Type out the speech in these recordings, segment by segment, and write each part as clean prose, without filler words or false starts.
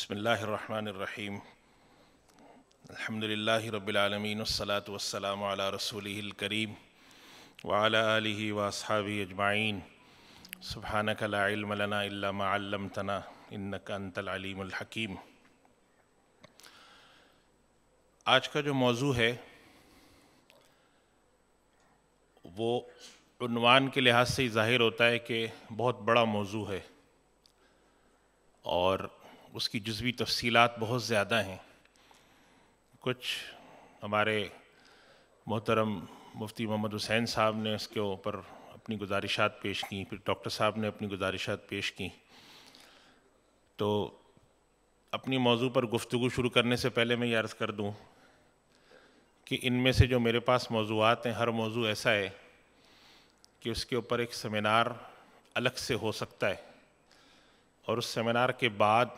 بسم الرحمن الرحیم الحمدللہ رب العالمین والصلاة والسلام علی رسولہ الکریم وعلی آلہ واصحابہ اجمعین سبحانک لا علم لنا الا ما علمتنا انک انت العلیم الحکیم۔ آج کا جو موضوع ہے وہ عنوان کے لحاظ سے ہی ظاہر ہوتا ہے کہ بہت بڑا موضوع ہے اور اس کی جزوی تفصیلات بہت زیادہ ہیں۔ کچھ ہمارے محترم مفتی محمد حسین صاحب نے اس کے اوپر اپنی گزارشات پیش کیں، پھر ڈاکٹر صاحب نے اپنی گزارشات پیش کیں۔ تو اپنی موضوع پر گفتگو شروع کرنے سے پہلے میں یہ عرض کر دوں کہ ان میں سے جو میرے پاس موضوعات ہیں، ہر موضوع ایسا ہے کہ اس کے اوپر ایک سیمینار الگ سے ہو سکتا ہے، اور اس سیمینار کے بعد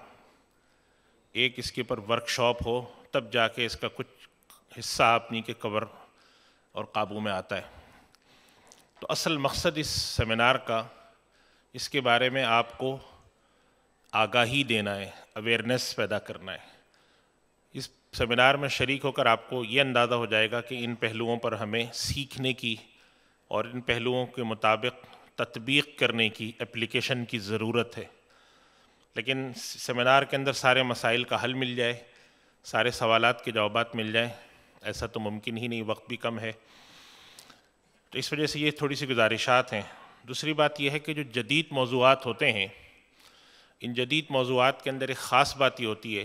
ایک اس کے اوپر ورکشاپ ہو، تب جا کے اس کا کچھ حصہ اپنی کے کور اور قابو میں آتا ہے۔ تو اصل مقصد اس سیمینار کا اس کے بارے میں آپ کو آگاہی دینا ہے، اویئرنیس پیدا کرنا ہے۔ اس سیمینار میں شریک ہو کر آپ کو یہ اندازہ ہو جائے گا کہ ان پہلوؤں پر ہمیں سیکھنے کی اور ان پہلوؤں کے مطابق تطبیق کرنے کی، اپلیکیشن کی ضرورت ہے۔ لیکن سیمینار کے اندر سارے مسائل کا حل مل جائے، سارے سوالات کے جوابات مل جائیں، ایسا تو ممکن ہی نہیں، وقت بھی کم ہے۔ تو اس وجہ سے یہ تھوڑی سی گزارشات ہیں۔ دوسری بات یہ ہے کہ جو جدید موضوعات ہوتے ہیں، ان جدید موضوعات کے اندر ایک خاص بات یہ ہوتی ہے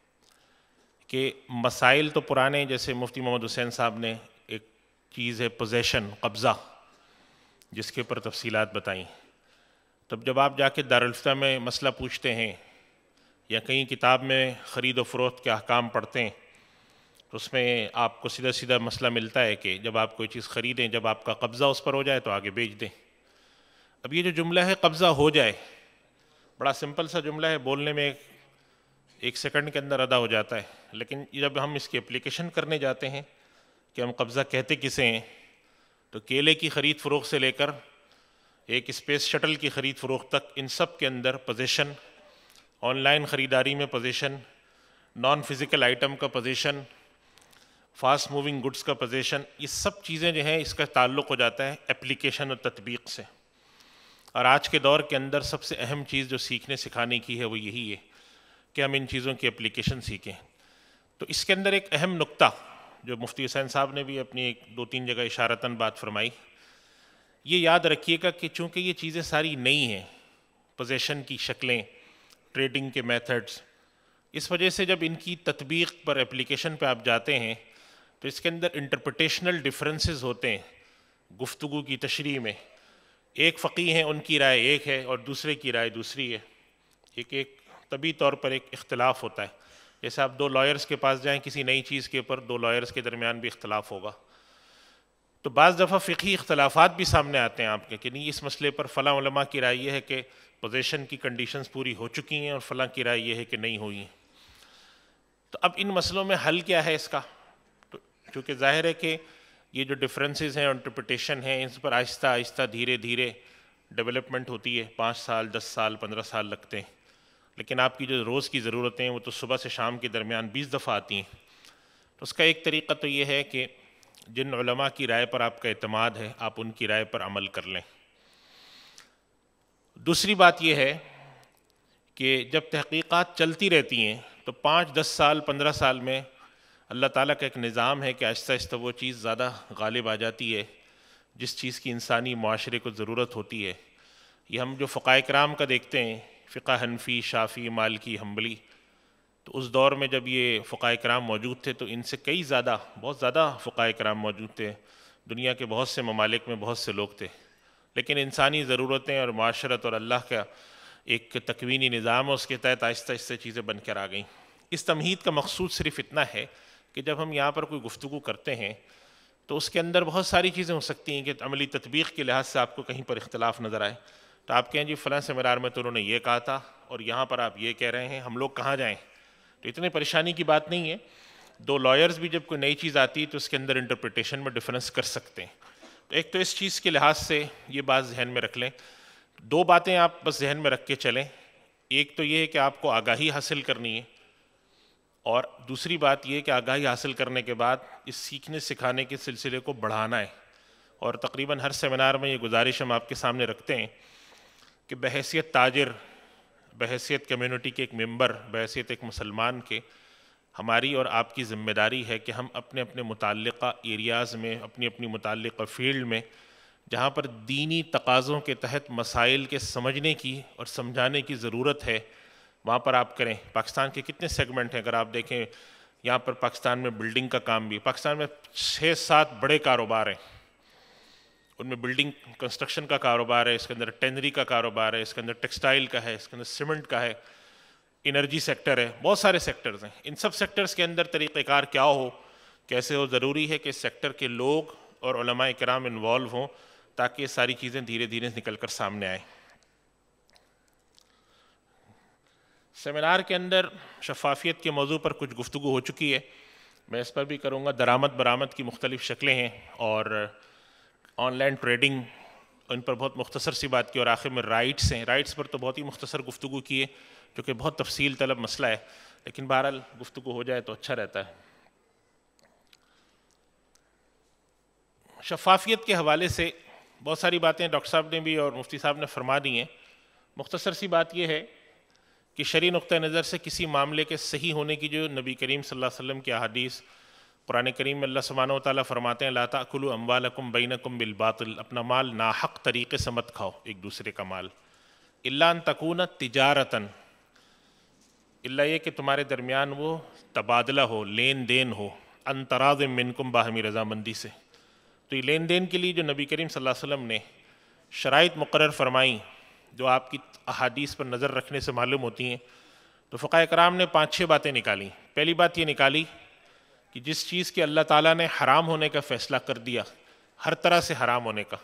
کہ مسائل تو پرانے، جیسے مفتی محمد حسین صاحب نے ایک چیز ہے پوزیشن، قبضہ، جس کے اوپر تفصیلات بتائیں۔ تب جب آپ جا کے دارالفتہ میں مسئلہ پوچھتے ہیں یا کہیں کتاب میں خرید و فروخت کے احکام پڑھتے ہیں، تو اس میں آپ کو سیدھا سیدھا مسئلہ ملتا ہے کہ جب آپ کوئی چیز خریدیں، جب آپ کا قبضہ اس پر ہو جائے تو آگے بیچ دیں۔ اب یہ جو جملہ ہے قبضہ ہو جائے، بڑا سمپل سا جملہ ہے، بولنے میں ایک سیکنڈ کے اندر ادا ہو جاتا ہے، لیکن جب ہم اس کی اپلیکیشن کرنے جاتے ہیں کہ ہم قبضہ کہتے کسے ہیں، تو کیلے کی خرید فروخت سے لے کر ایک اسپیس شٹل کی خرید فروخت تک، ان سب کے اندر پوزیشن، آن لائن خریداری میں پوزیشن، نان فزیکل آئٹم کا پوزیشن، فاسٹ موونگ گڈز کا پوزیشن، یہ سب چیزیں جو ہیں اس کا تعلق ہو جاتا ہے اپلیکیشن اور تطبیق سے۔ اور آج کے دور کے اندر سب سے اہم چیز جو سیکھنے سکھانے کی ہے وہ یہی ہے کہ ہم ان چیزوں کی اپلیکیشن سیکھیں۔ تو اس کے اندر ایک اہم نقطہ جو مفتی حسین صاحب نے بھی اپنی ایک دو تین جگہ اشارتاً بات فرمائی، یہ یاد رکھیے گا کہ چونکہ یہ چیزیں ساری نئی ہیں، پوزیشن کی شکلیں، ٹریڈنگ کے میتھڈز، اس وجہ سے جب ان کی تطبیق پر، اپلیکیشن پہ آپ جاتے ہیں تو اس کے اندر انٹرپریٹیشنل ڈیفرنسز ہوتے ہیں گفتگو کی تشریح میں۔ ایک فقیہ ہیں، ان کی رائے ایک ہے اور دوسرے کی رائے دوسری ہے۔ ایک طبی طور پر ایک اختلاف ہوتا ہے۔ جیسے آپ دو لائرز کے پاس جائیں کسی نئی چیز کے اوپر، دو لائرز کے درمیان بھی اختلاف ہوگا۔ تو بعض دفعہ فقہی اختلافات بھی سامنے آتے ہیں آپ کے کہ نہیں، اس مسئلے پر فلاں علماء کی رائے یہ ہے کہ پوزیشن کی کنڈیشنز پوری ہو چکی ہیں اور فلاں کی رائے یہ ہے کہ نہیں ہوئی ہیں۔ تو اب ان مسئلوں میں حل کیا ہے اس کا؟ تو چونکہ ظاہر ہے کہ یہ جو ڈفرینسز ہیں، انٹرپریٹیشن ہیں، اس پر آہستہ آہستہ دھیرے دھیرے ڈیولپمنٹ ہوتی ہے، 5 سال 10 سال 15 سال لگتے ہیں، لیکن آپ کی جو روز کی ضرورتیں ہیں وہ تو صبح سے شام کے درمیان 20 دفعہ آتی ہیں۔ تو اس کا ایک طریقہ تو یہ ہے کہ جن علماء کی رائے پر آپ کا اعتماد ہے، آپ ان کی رائے پر عمل کر لیں۔ دوسری بات یہ ہے کہ جب تحقیقات چلتی رہتی ہیں تو 5 10 سال 15 سال میں اللہ تعالیٰ کا ایک نظام ہے کہ آہستہ آہستہ وہ چیز زیادہ غالب آ جاتی ہے جس چیز کی انسانی معاشرے کو ضرورت ہوتی ہے۔ یہ ہم جو فقہائے کرام کا دیکھتے ہیں، فقہ حنفی، شافعی، مالکی، حنبلی، تو اس دور میں جب یہ فقہائے کرام موجود تھے تو ان سے کئی زیادہ، بہت زیادہ فقہائے کرام موجود تھے، دنیا کے بہت سے ممالک میں بہت سے لوگ تھے، لیکن انسانی ضرورتیں اور معاشرت اور اللہ کا ایک تکوینی نظام ہے، اس کے تحت آہستہ آہستہ چیزیں بن کر آ گئیں۔ اس تمہید کا مقصود صرف اتنا ہے کہ جب ہم یہاں پر کوئی گفتگو کرتے ہیں تو اس کے اندر بہت ساری چیزیں ہو سکتی ہیں کہ عملی تطبیق کے لحاظ سے آپ کو کہیں پر اختلاف نظر آئے، تو آپ کہیں جی فلاں سیمینار میں تو انہوں نے یہ کہا تھا اور یہاں پر آپ یہ کہہ رہے ہیں، ہم لوگ کہاں جائیں؟ تو اتنے پریشانی کی بات نہیں ہے۔ دو لائرز بھی جب کوئی نئی چیز آتی ہے تو اس کے اندر انٹرپریٹیشن میں ڈفرینس کر سکتے ہیں۔ تو ایک تو اس چیز کے لحاظ سے یہ بات ذہن میں رکھ لیں۔ دو باتیں آپ بس ذہن میں رکھ کے چلیں۔ ایک تو یہ ہے کہ آپ کو آگاہی حاصل کرنی ہے، اور دوسری بات یہ کہ آگاہی حاصل کرنے کے بعد اس سیکھنے سکھانے کے سلسلے کو بڑھانا ہے. اور تقریباً ہر سیمینار میں یہ گزارش ہم آپ کے سامنے رکھتے ہیں کہ بحیثیت تاجر، بحیثیت کمیونٹی کے ایک ممبر، بحیثیت ایک مسلمان کے، ہماری اور آپ کی ذمہ داری ہے کہ ہم اپنے اپنے متعلقہ ایریاز میں، اپنی اپنی متعلقہ فیلڈ میں، جہاں پر دینی تقاضوں کے تحت مسائل کے سمجھنے کی اور سمجھانے کی ضرورت ہے، وہاں پر آپ کریں. پاکستان کے کتنے سیگمنٹ ہیں، اگر آپ دیکھیں یہاں پر پاکستان میں بلڈنگ کا کام بھی، پاکستان میں 6-7 بڑے کاروبار ہیں، ان میں بلڈنگ کنسٹرکشن کا کاروبار ہے، اس کے اندر ٹینری کا کاروبار ہے، اس کے اندر ٹیکسٹائل کا ہے، اس کے اندر سیمنٹ کا ہے، انرجی سیکٹر ہے، بہت سارے سیکٹرز ہیں. ان سب سیکٹرز کے اندر طریقہ کار کیا ہو، کیسے ہو، ضروری ہے کہ اس سیکٹر کے لوگ اور علماء کرام انوالو ہوں تاکہ یہ ساری چیزیں دھیرے دھیرے نکل کر سامنے آئیں. سیمینار کے اندر شفافیت کے موضوع پر کچھ گفتگو ہو چکی ہے، میں اس پر بھی کروں گا. درآمد برآمد کی مختلف شکلیں ہیں، اور آن لائن ٹریڈنگ، ان پر بہت مختصر سی بات کی، اور آخر میں رائٹس ہیں. رائٹس پر تو بہت ہی مختصر گفتگو کی ہے جو کہ بہت تفصیل طلب مسئلہ ہے، لیکن بہرحال گفتگو ہو جائے تو اچھا رہتا ہے. شفافیت کے حوالے سے بہت ساری باتیں ڈاکٹر صاحب نے بھی اور مفتی صاحب نے فرما دی ہیں. مختصر سی بات یہ ہے کہ شرعی نقطہ نظر سے کسی معاملے کے صحیح ہونے کی جو نبی کریم صلی اللہ علیہ وسلم کی احادیث، قرآن کریم میں اللہ سبحانہ و تعالیٰ فرماتے ہیں لا تأکلوا اموالکم بینکم بالباطل، اپنا مال ناحق طریقے سے مت کھاؤ، ایک دوسرے کا مال، الا ان تکون تجارتاً، الا یہ کہ تمہارے درمیان وہ تبادلہ ہو، لین دین ہو، ان تراض منکم، باہمی رضامندی سے. تو یہ لین دین کے لیے جو نبی کریم صلی اللہ علیہ وسلم نے شرائط مقرر فرمائیں جو آپ کی احادیث پر نظر رکھنے سے معلوم ہوتی ہیں، تو فقہاء کرام نے 5-6 باتیں نکالی. پہلی بات یہ نکالی کہ جس چیز کے اللہ تعالیٰ نے حرام ہونے کا فیصلہ کر دیا، ہر طرح سے حرام ہونے کا،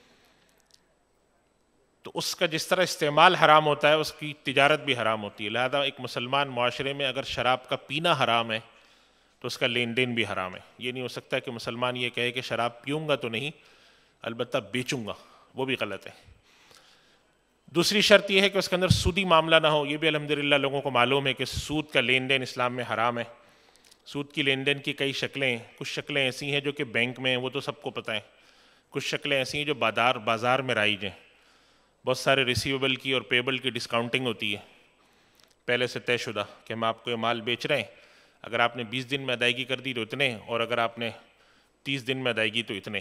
تو اس کا جس طرح استعمال حرام ہوتا ہے اس کی تجارت بھی حرام ہوتی ہے. لہذا ایک مسلمان معاشرے میں اگر شراب کا پینا حرام ہے تو اس کا لین دین بھی حرام ہے. یہ نہیں ہو سکتا کہ مسلمان یہ کہے کہ شراب پیوں گا تو نہیں، البتہ بیچوں گا، وہ بھی غلط ہے. دوسری شرط یہ ہے کہ اس کے اندر سودی معاملہ نہ ہو. یہ بھی الحمدللہ لوگوں کو معلوم ہے کہ سود کا لین دین اسلام میں حرام ہے. سود کی لین دین کی کئی شکلیں ہیں. کچھ شکلیں ایسی ہیں جو کہ بینک میں ہیں، وہ تو سب کو پتہ ہیں. کچھ شکلیں ایسی ہیں جو بازار میں رائج ہیں. بہت سارے ریسیویبل کی اور پیبل کی ڈسکاؤنٹنگ ہوتی ہے پہلے سے طے شدہ کہ ہم آپ کو یہ مال بیچ رہے ہیں، اگر آپ نے 20 دن میں ادائیگی کر دی تو اتنے، اور اگر آپ نے 30 دن میں ادائیگی تو اتنے.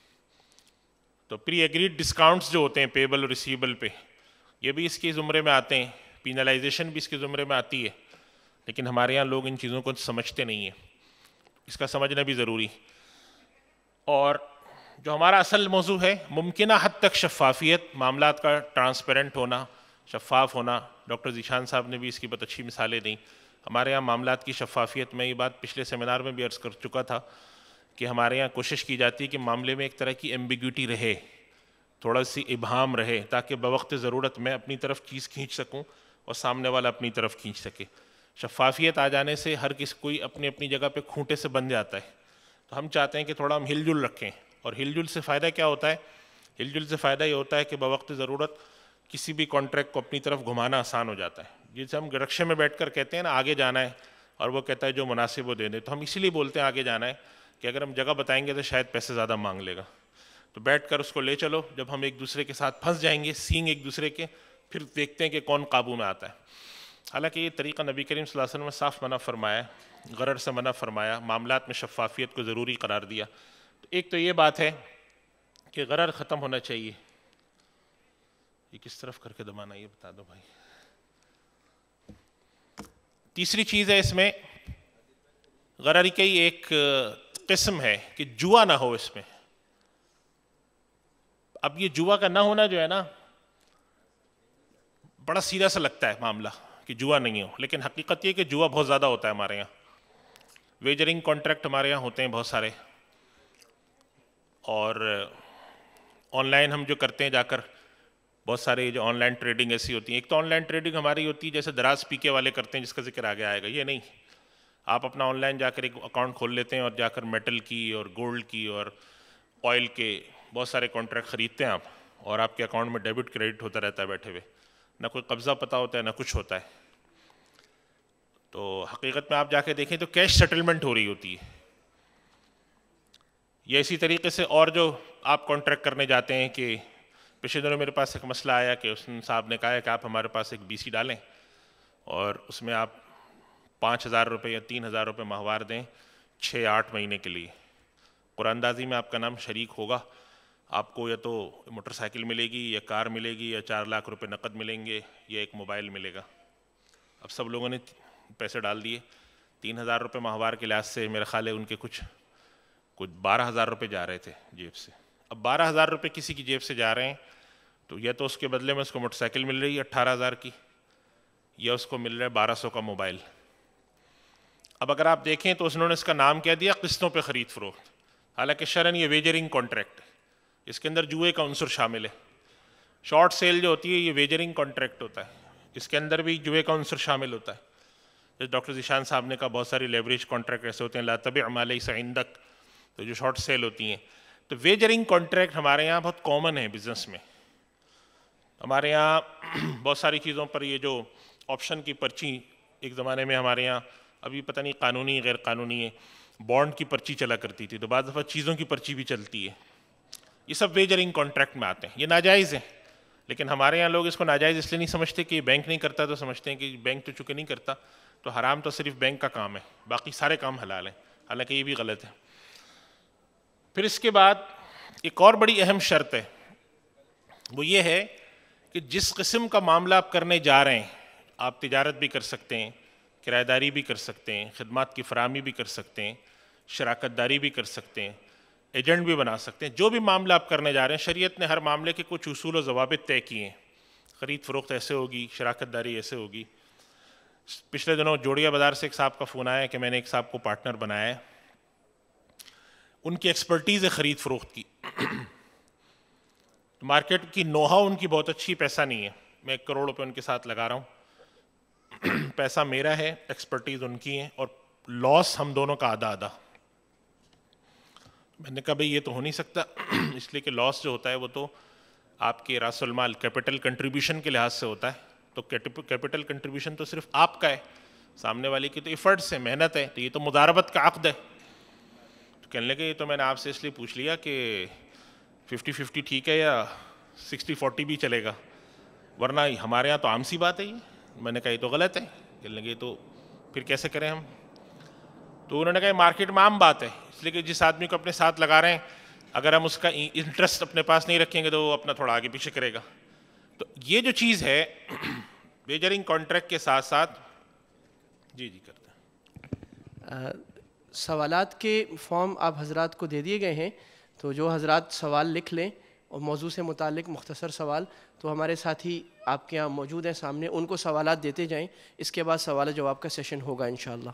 تو پری ایگریڈ ڈسکاؤنٹس جو ہوتے ہیں پیبل اور ریسیویبل پہ، یہ بھی اس کے زمرے میں آتے ہیں. پینلائزیشن بھی اس کے زمرے میں آتی ہے، لیکن ہمارے یہاں لوگ ان چیزوں کو سمجھتے نہیں ہیں. اس کا سمجھنا بھی ضروری. اور جو ہمارا اصل موضوع ہے، ممکنہ حد تک شفافیت، معاملات کا ٹرانسپیرنٹ ہونا، شفاف ہونا. ڈاکٹر ذیشان صاحب نے بھی اس کی بہت اچھی مثالیں دیں. ہمارے یہاں معاملات کی شفافیت، میں یہ بات پچھلے سیمینار میں بھی عرض کر چکا تھا کہ ہمارے یہاں کوشش کی جاتی ہے کہ معاملے میں ایک طرح کی ایمبیگوٹی رہے، تھوڑا سی ابہام رہے، تاکہ بوقت ضرورت میں اپنی طرف چیز کھینچ سکوں اور سامنے والا اپنی طرف کھینچ سکے. شفافیت آ جانے سے ہر کسی کوئی اپنی اپنی جگہ پہ کھوٹے سے بن جاتا ہے. تو ہم چاہتے ہیں کہ تھوڑا ہم ہل جل رکھیں. اور ہل جل سے فائدہ کیا ہوتا ہے؟ ہل جل سے فائدہ یہ ہوتا ہے کہ بوقت ضرورت کسی بھی کانٹریکٹ کو اپنی طرف گھمانا آسان ہو جاتا ہے. جسے ہم رکشے میں بیٹھ کر کہتے ہیں نا آگے جانا ہے، اور وہ کہتا ہے جو مناسب وہ دے دے، تو ہم اسی لیے بولتے ہیں آگے جانا ہے کہ اگر ہم جگہ بتائیں گے تو شاید پیسے زیادہ مانگ لے گا. تو بیٹھ کر اس کو لے چلو، جب ہم ایک دوسرے کے ساتھ پھنس جائیں گے، سینگ ایک دوسرے کے، پھر دیکھتے ہیں کہ کون قابو میں آتا ہے. حالانکہ یہ طریقہ نبی کریم صلی اللہ علیہ وسلم نے صاف منع فرمایا، غرر سے منع فرمایا، معاملات میں شفافیت کو ضروری قرار دیا. ایک تو یہ بات ہے کہ غرر ختم ہونا چاہیے. یہ کس طرف کر کے دبانا یہ بتا دو بھائی. تیسری چیز ہے اس میں، غرر کی ایک قسم ہے کہ جوا نہ ہو اس میں. اب یہ جوا کا نہ ہونا جو ہے نا، بڑا سیدھا سا لگتا ہے معاملہ کہ جوا نہیں ہو، لیکن حقیقت یہ کہ جوا بہت زیادہ ہوتا ہے ہمارے یہاں. ویجرنگ کانٹریکٹ ہمارے یہاں ہوتے ہیں بہت سارے، اور آن لائن ہم جو کرتے ہیں جا کر، بہت سارے جو آن لائن ٹریڈنگ ایسی ہوتی ہیں. ایک تو آن لائن ٹریڈنگ ہماری ہوتی ہے جیسے دراز پی کے والے کرتے ہیں جس کا ذکر آگے آئے گا. یہ نہیں، آپ اپنا آن لائن جا کر ایک اکاؤنٹ کھول لیتے ہیں اور جا کر میٹل کی اور گولڈ کی اور آئل کے بہت سارے کانٹریکٹ خریدتے ہیں آپ، اور آپ کے اکاؤنٹ میں ڈیبٹ کریڈٹ ہوتا رہتا ہے بیٹھے ہوئے. نہ کوئی قبضہ پتہ ہوتا ہے نہ کچھ ہوتا ہے. تو حقیقت میں آپ جا کے دیکھیں تو کیش سیٹلمنٹ ہو رہی ہوتی ہے. یا اسی طریقے سے اور جو آپ کانٹریکٹ کرنے جاتے ہیں کہ پچھلے دنوں میرے پاس ایک مسئلہ آیا کہ اس صاحب نے کہا ہے کہ آپ ہمارے پاس ایک BC ڈالیں اور اس میں آپ 5,000 روپے یا 3,000 روپے ماہوار دیں 6-8 مہینے کے لیے. قرآن اندازی میں آپ کا نام شریک ہوگا, آپ کو یا تو موٹر سائیکل ملے گی یا کار ملے گی یا 4 لاکھ روپے نقد ملیں گے یا ایک موبائل ملے گا. اب سب لوگوں نے پیسے ڈال دیے. 3,000 روپے ماہوار کے لحاظ سے میرا خیال ہے ان کے کچھ 12,000 روپے جا رہے تھے جیب سے. اب 12,000 روپے کسی کی جیب سے جا رہے ہیں تو یا تو اس کے بدلے میں اس کو موٹر سائیکل مل رہی ہے 18,000 کی, یا اس کو مل رہا ہے 1,200 کا موبائل. اب اگر آپ دیکھیں تو انہوں نے اس کا نام کیا دیا قسطوں پہ خرید فروخت, حالانکہ شرعاً یہ ویجرنگ کانٹریکٹ ہے, اس کے اندر جوئے کا عنصر شامل ہے. شارٹ سیل جو ہوتی ہے یہ ویجرنگ کانٹریکٹ ہوتا ہے, اس کے اندر بھی جوئے کا عنصر شامل ہوتا ہے. جیسے ڈاکٹر ذیشان صاحب نے کہا بہت ساری لیوریج کانٹریکٹ ایسے ہوتے ہیں لا تبع ما لیس عندک, تو جو شارٹ سیل ہوتی ہیں. تو ویجرنگ کانٹریکٹ ہمارے یہاں بہت کامن ہے بزنس میں. ہمارے یہاں بہت ساری چیزوں پر یہ جو آپشن کی پرچی ایک زمانے میں ہمارے یہاں, ابھی پتہ نہیں قانونی غیر قانونی ہے, بانڈ کی پرچی چلا کرتی تھی, تو بعض دفعہ چیزوں کی پرچی بھی چلتی ہے. یہ سب ویجرنگ کانٹریکٹ میں آتے ہیں. یہ ناجائز ہیں, لیکن ہمارے یہاں لوگ اس کو ناجائز اس لیے نہیں سمجھتے کہ بینک نہیں کرتا, تو سمجھتے ہیں کہ بینک تو چونکہ نہیں کرتا تو حرام تو صرف بینک کا کام ہے, باقی سارے کام حلال ہیں, حالانکہ یہ بھی غلط ہے. پھر اس کے بعد ایک اور بڑی اہم شرط ہے, وہ یہ ہے کہ جس قسم کا معاملہ آپ کرنے جا رہے ہیں, آپ تجارت بھی کر سکتے ہیں, کرایہ داری بھی کر سکتے ہیں, خدمات کی فراہمی بھی کر سکتے ہیں, شراکت داری بھی کر سکتے ہیں, ایجنٹ بھی بنا سکتے ہیں. جو بھی معاملہ آپ کرنے جا رہے ہیں شریعت نے ہر معاملے کے کچھ اصول و ضوابط طے کیے ہیں. خرید فروخت ایسے ہوگی, شراکت داری ایسے ہوگی. پچھلے دنوں جوڑیا بازار سے ایک صاحب کا فون آیا کہ میں نے ایک صاحب کو پارٹنر بنایا ہے, ان کی ایکسپرٹیز ہے خرید فروخت کی, مارکیٹ کی نوہا ان کی بہت اچھی, پیسہ نہیں ہے, میں 1 کروڑ روپے ان کے ساتھ لگا رہا ہوں, پیسہ میرا ہے, ایکسپرٹیز ان کی ہے, اور لاس ہم دونوں کا آدھا آدھا. میں نے کہا بھئی یہ تو ہو نہیں سکتا, اس لیے کہ لاس جو ہوتا ہے وہ تو آپ کے راس المال کیپٹل کنٹریبیوشن کے لحاظ سے ہوتا ہے, تو کیپٹل کنٹریبیوشن تو صرف آپ کا ہے, سامنے والے کی تو ایفرٹس ہے, محنت ہے, تو یہ تو مضاربت کا عقد ہے. تو کہنے لگے یہ تو میں نے آپ سے اس لیے پوچھ لیا کہ 50-50 ٹھیک ہے یا 60-40 بھی چلے گا, ورنہ ہمارے یہاں تو عام سی بات ہے یہ. میں نے کہا یہ تو غلط ہے. کہنے لگے تو پھر کیسے کریں ہم؟ تو انہوں نے کہا مارکیٹ میں عام بات ہے, اس لیے کہ جس آدمی کو اپنے ساتھ لگا رہے ہیں اگر ہم اس کا انٹرسٹ اپنے پاس نہیں رکھیں گے تو وہ اپنا تھوڑا آگے پیچھے کرے گا. تو یہ جو چیز ہے ویجرنگ کانٹریکٹ کے ساتھ ساتھ جی کرتے ہیں. سوالات کے فارم آپ حضرات کو دے دیے گئے ہیں, تو جو حضرات سوال لکھ لیں اور موضوع سے متعلق مختصر سوال, تو ہمارے ساتھی آپ کے یہاں موجود ہیں سامنے, ان کو سوالات دیتے جائیں. اس کے بعد سوال جواب کا سیشن ہوگا انشاءاللہ.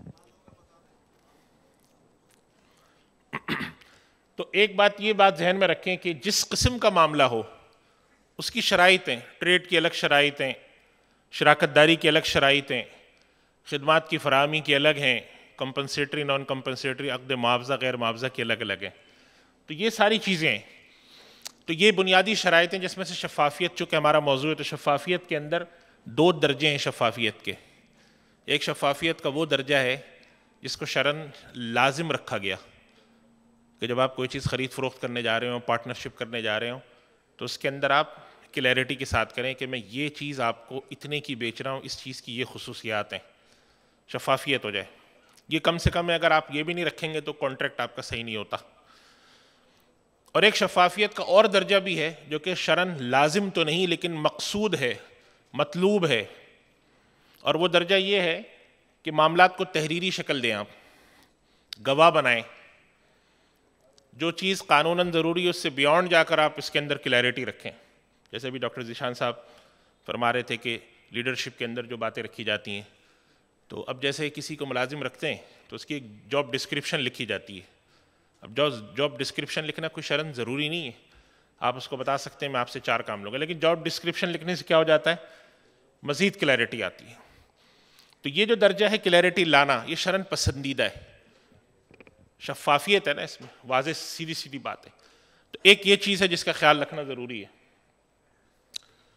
تو ایک بات یہ بات ذہن میں رکھیں کہ جس قسم کا معاملہ ہو اس کی شرائطیں, ٹریڈ کی الگ شرائطیں, شراکت داری کی الگ شرائطیں, خدمات کی فراہمی کی الگ ہیں, کمپنسیٹری نان کمپنسیٹری, عقد معاوضہ غیر معاوضہ کی الگ الگ ہیں. تو یہ ساری چیزیں ہیں. تو یہ بنیادی شرائطیں جس میں سے شفافیت, چونکہ ہمارا موضوع ہے, تو شفافیت کے اندر 2 درجے ہیں شفافیت کے. ایک شفافیت کا وہ درجہ ہے جس کو شرعاً لازم رکھا گیا کہ جب آپ کوئی چیز خرید فروخت کرنے جا رہے ہوں, پارٹنرشپ کرنے جا رہے ہوں, تو اس کے اندر آپ کلیئرٹی کے ساتھ کریں کہ میں یہ چیز آپ کو اتنے کی بیچ رہا ہوں, اس چیز کی یہ خصوصیات ہیں, شفافیت ہو جائے. یہ کم سے کم ہے, اگر آپ یہ بھی نہیں رکھیں گے تو کانٹریکٹ آپ کا صحیح نہیں ہوتا. اور ایک شفافیت کا اور درجہ بھی ہے جو کہ شرعاً لازم تو نہیں لیکن مقصود ہے, مطلوب ہے, اور وہ درجہ یہ ہے کہ معاملات کو تحریری شکل دیں, آپ گواہ بنائیں, جو چیز قانوناً ضروری ہے اس سے بیانڈ جا کر آپ اس کے اندر کلیئرٹی رکھیں. جیسے بھی ڈاکٹر ذیشان صاحب فرما رہے تھے کہ لیڈرشپ کے اندر جو باتیں رکھی جاتی ہیں, تو اب جیسے کسی کو ملازم رکھتے ہیں تو اس کی ایک جاب ڈسکرپشن لکھی جاتی ہے. اب جاب ڈسکرپشن لکھنا کوئی شرعاً ضروری نہیں ہے, آپ اس کو بتا سکتے ہیں میں آپ سے 4 کام لوں گا, لیکن جاب ڈسکرپشن لکھنے سے کیا ہو جاتا ہے, مزید کلیئرٹی آتی ہے. تو یہ جو درجہ ہے کلیئرٹی لانا, یہ شرعاً پسندیدہ ہے. شفافیت ہے نا اس میں, واضح سیدھی سیدھی بات ہے. تو ایک یہ چیز ہے جس کا خیال رکھنا ضروری ہے.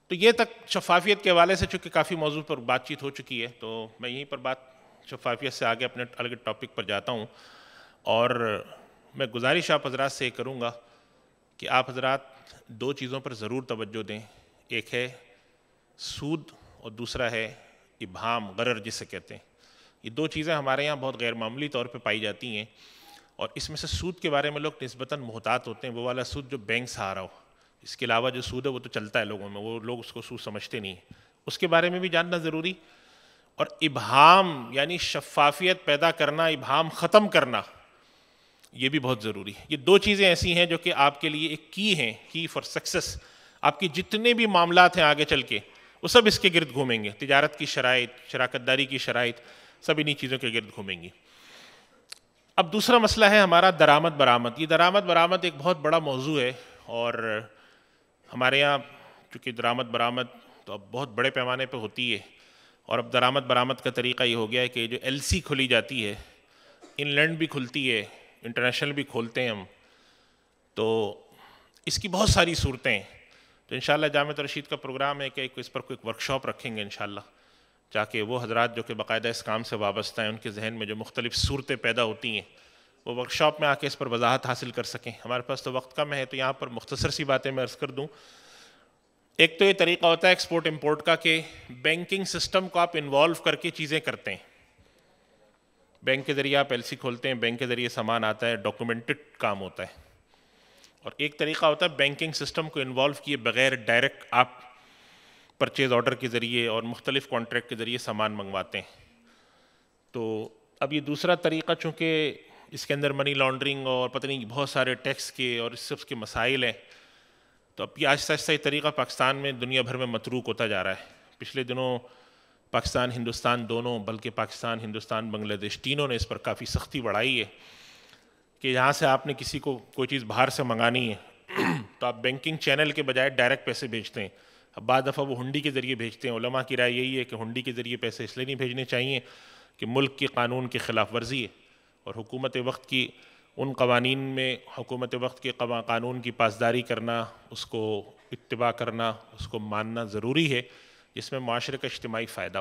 تو یہ تک شفافیت کے حوالے سے چونکہ کافی موضوع پر بات چیت ہو چکی ہے، تو میں یہیں پر بات شفافیت سے آگے اپنے الگ ٹاپک پر جاتا ہوں، اور میں گزارش آپ حضرات سے کروں گا کہ آپ حضرات دو چیزوں پر ضرور توجہ دیں. ایک ہے سود اور دوسرا ہے ابہام، غرر جسے کہتے ہیں. یہ دو چیزیں ہمارے یہاں بہت غیر معمولی طور پہ پائی جاتی ہیں، اور اس میں سے سود کے بارے میں لوگ نسبتاً محتاط ہوتے ہیں. وہ والا سود جو بینک سے آ رہا ہو، اس کے علاوہ جو سود ہے وہ تو چلتا ہے لوگوں میں، وہ لوگ اس کو سود سمجھتے نہیں ہیں. اس کے بارے میں بھی جاننا ضروری. اور ابہام یعنی شفافیت پیدا کرنا، ابہام ختم کرنا، یہ بھی بہت ضروری ہے. یہ دو چیزیں ایسی ہیں جو کہ آپ کے لیے ایک کی ہیں، کی فار سکسیس. آپ کی جتنے بھی معاملات ہیں آگے چل کے وہ سب اس کے گرد گھومیں گے. تجارت کی شرائط، شراکت داری کی شرائط، سب انہی چیزوں کے گرد گھومیں گی. اب دوسرا مسئلہ ہے ہمارا درآمد برآمد. یہ درآمد برآمد ایک بہت بڑا موضوع ہے، اور ہمارے یہاں چونکہ درآمد برآمد تو اب بہت بڑے پیمانے پہ ہوتی ہے، اور اب درآمد برآمد کا طریقہ یہ ہو گیا ہے کہ جو ایل سی کھولی جاتی ہے، ان لینڈ بھی کھلتی ہے، انٹرنیشنل بھی کھولتے ہیں ہم، تو اس کی بہت ساری صورتیں ہیں. تو انشاءاللہ جامعۃ رشید کا پروگرام ہے کہ اس پر کوئی ورکشاپ رکھیں گے انشاءاللہ، تاکہ وہ حضرات جو کہ باقاعدہ اس کام سے وابستہ ہیں، ان کے ذہن میں جو مختلف صورتیں پیدا ہوتی ہیں وہ ورکشاپ میں آ کے اس پر وضاحت حاصل کر سکیں. ہمارے پاس تو وقت کم ہے، تو یہاں پر مختصر سی باتیں میں عرض کر دوں. ایک تو یہ طریقہ ہوتا ہے ایکسپورٹ امپورٹ کا کہ بینکنگ سسٹم کو آپ انوالو کر کے چیزیں کرتے ہیں. بینک کے ذریعے آپ ایل سی کھولتے ہیں، بینک کے ذریعے سامان آتا ہے، ڈاکومنٹڈ کام ہوتا ہے. اور ایک طریقہ ہوتا ہے بینکنگ سسٹم کو انوالو کیے بغیر ڈائریکٹ آپ پرچیز آرڈر کے ذریعے اور مختلف کانٹریکٹ کے ذریعے سامان منگواتے ہیں. تو اب یہ دوسرا طریقہ چونکہ اس کے اندر منی لانڈرنگ اور پتہ نہیں بہت سارے ٹیکس کے اور اس سب کے مسائل ہیں، تو اب یہ آہستہ آہستہ یہ طریقہ پاکستان میں دنیا بھر میں متروک ہوتا جا رہا ہے. پچھلے دنوں پاکستان ہندوستان دونوں، بلکہ پاکستان ہندوستان بنگلہ دیش تینوں نے اس پر کافی سختی بڑھائی ہے کہ یہاں سے آپ نے کسی کو کوئی چیز باہر سے منگانی ہے تو آپ بینکنگ چینل کے بجائے ڈائریکٹ پیسے بھیجتے ہیں. اب بعض دفعہ وہ ہنڈی کے ذریعے بھیجتے ہیں. علماء کی رائے یہی ہے کہ ہنڈی کے ذریعے پیسے اس لیے نہیں بھیجنے چاہیے کہ ملک کے قانون کی خلاف ورزی ہے، اور حکومت وقت کی ان قوانین میں حکومت وقت کے قانون کی پاسداری کرنا، اس کو اتباع کرنا، اس کو ماننا ضروری ہے جس میں معاشرے کا اجتماعی فائدہ ہو.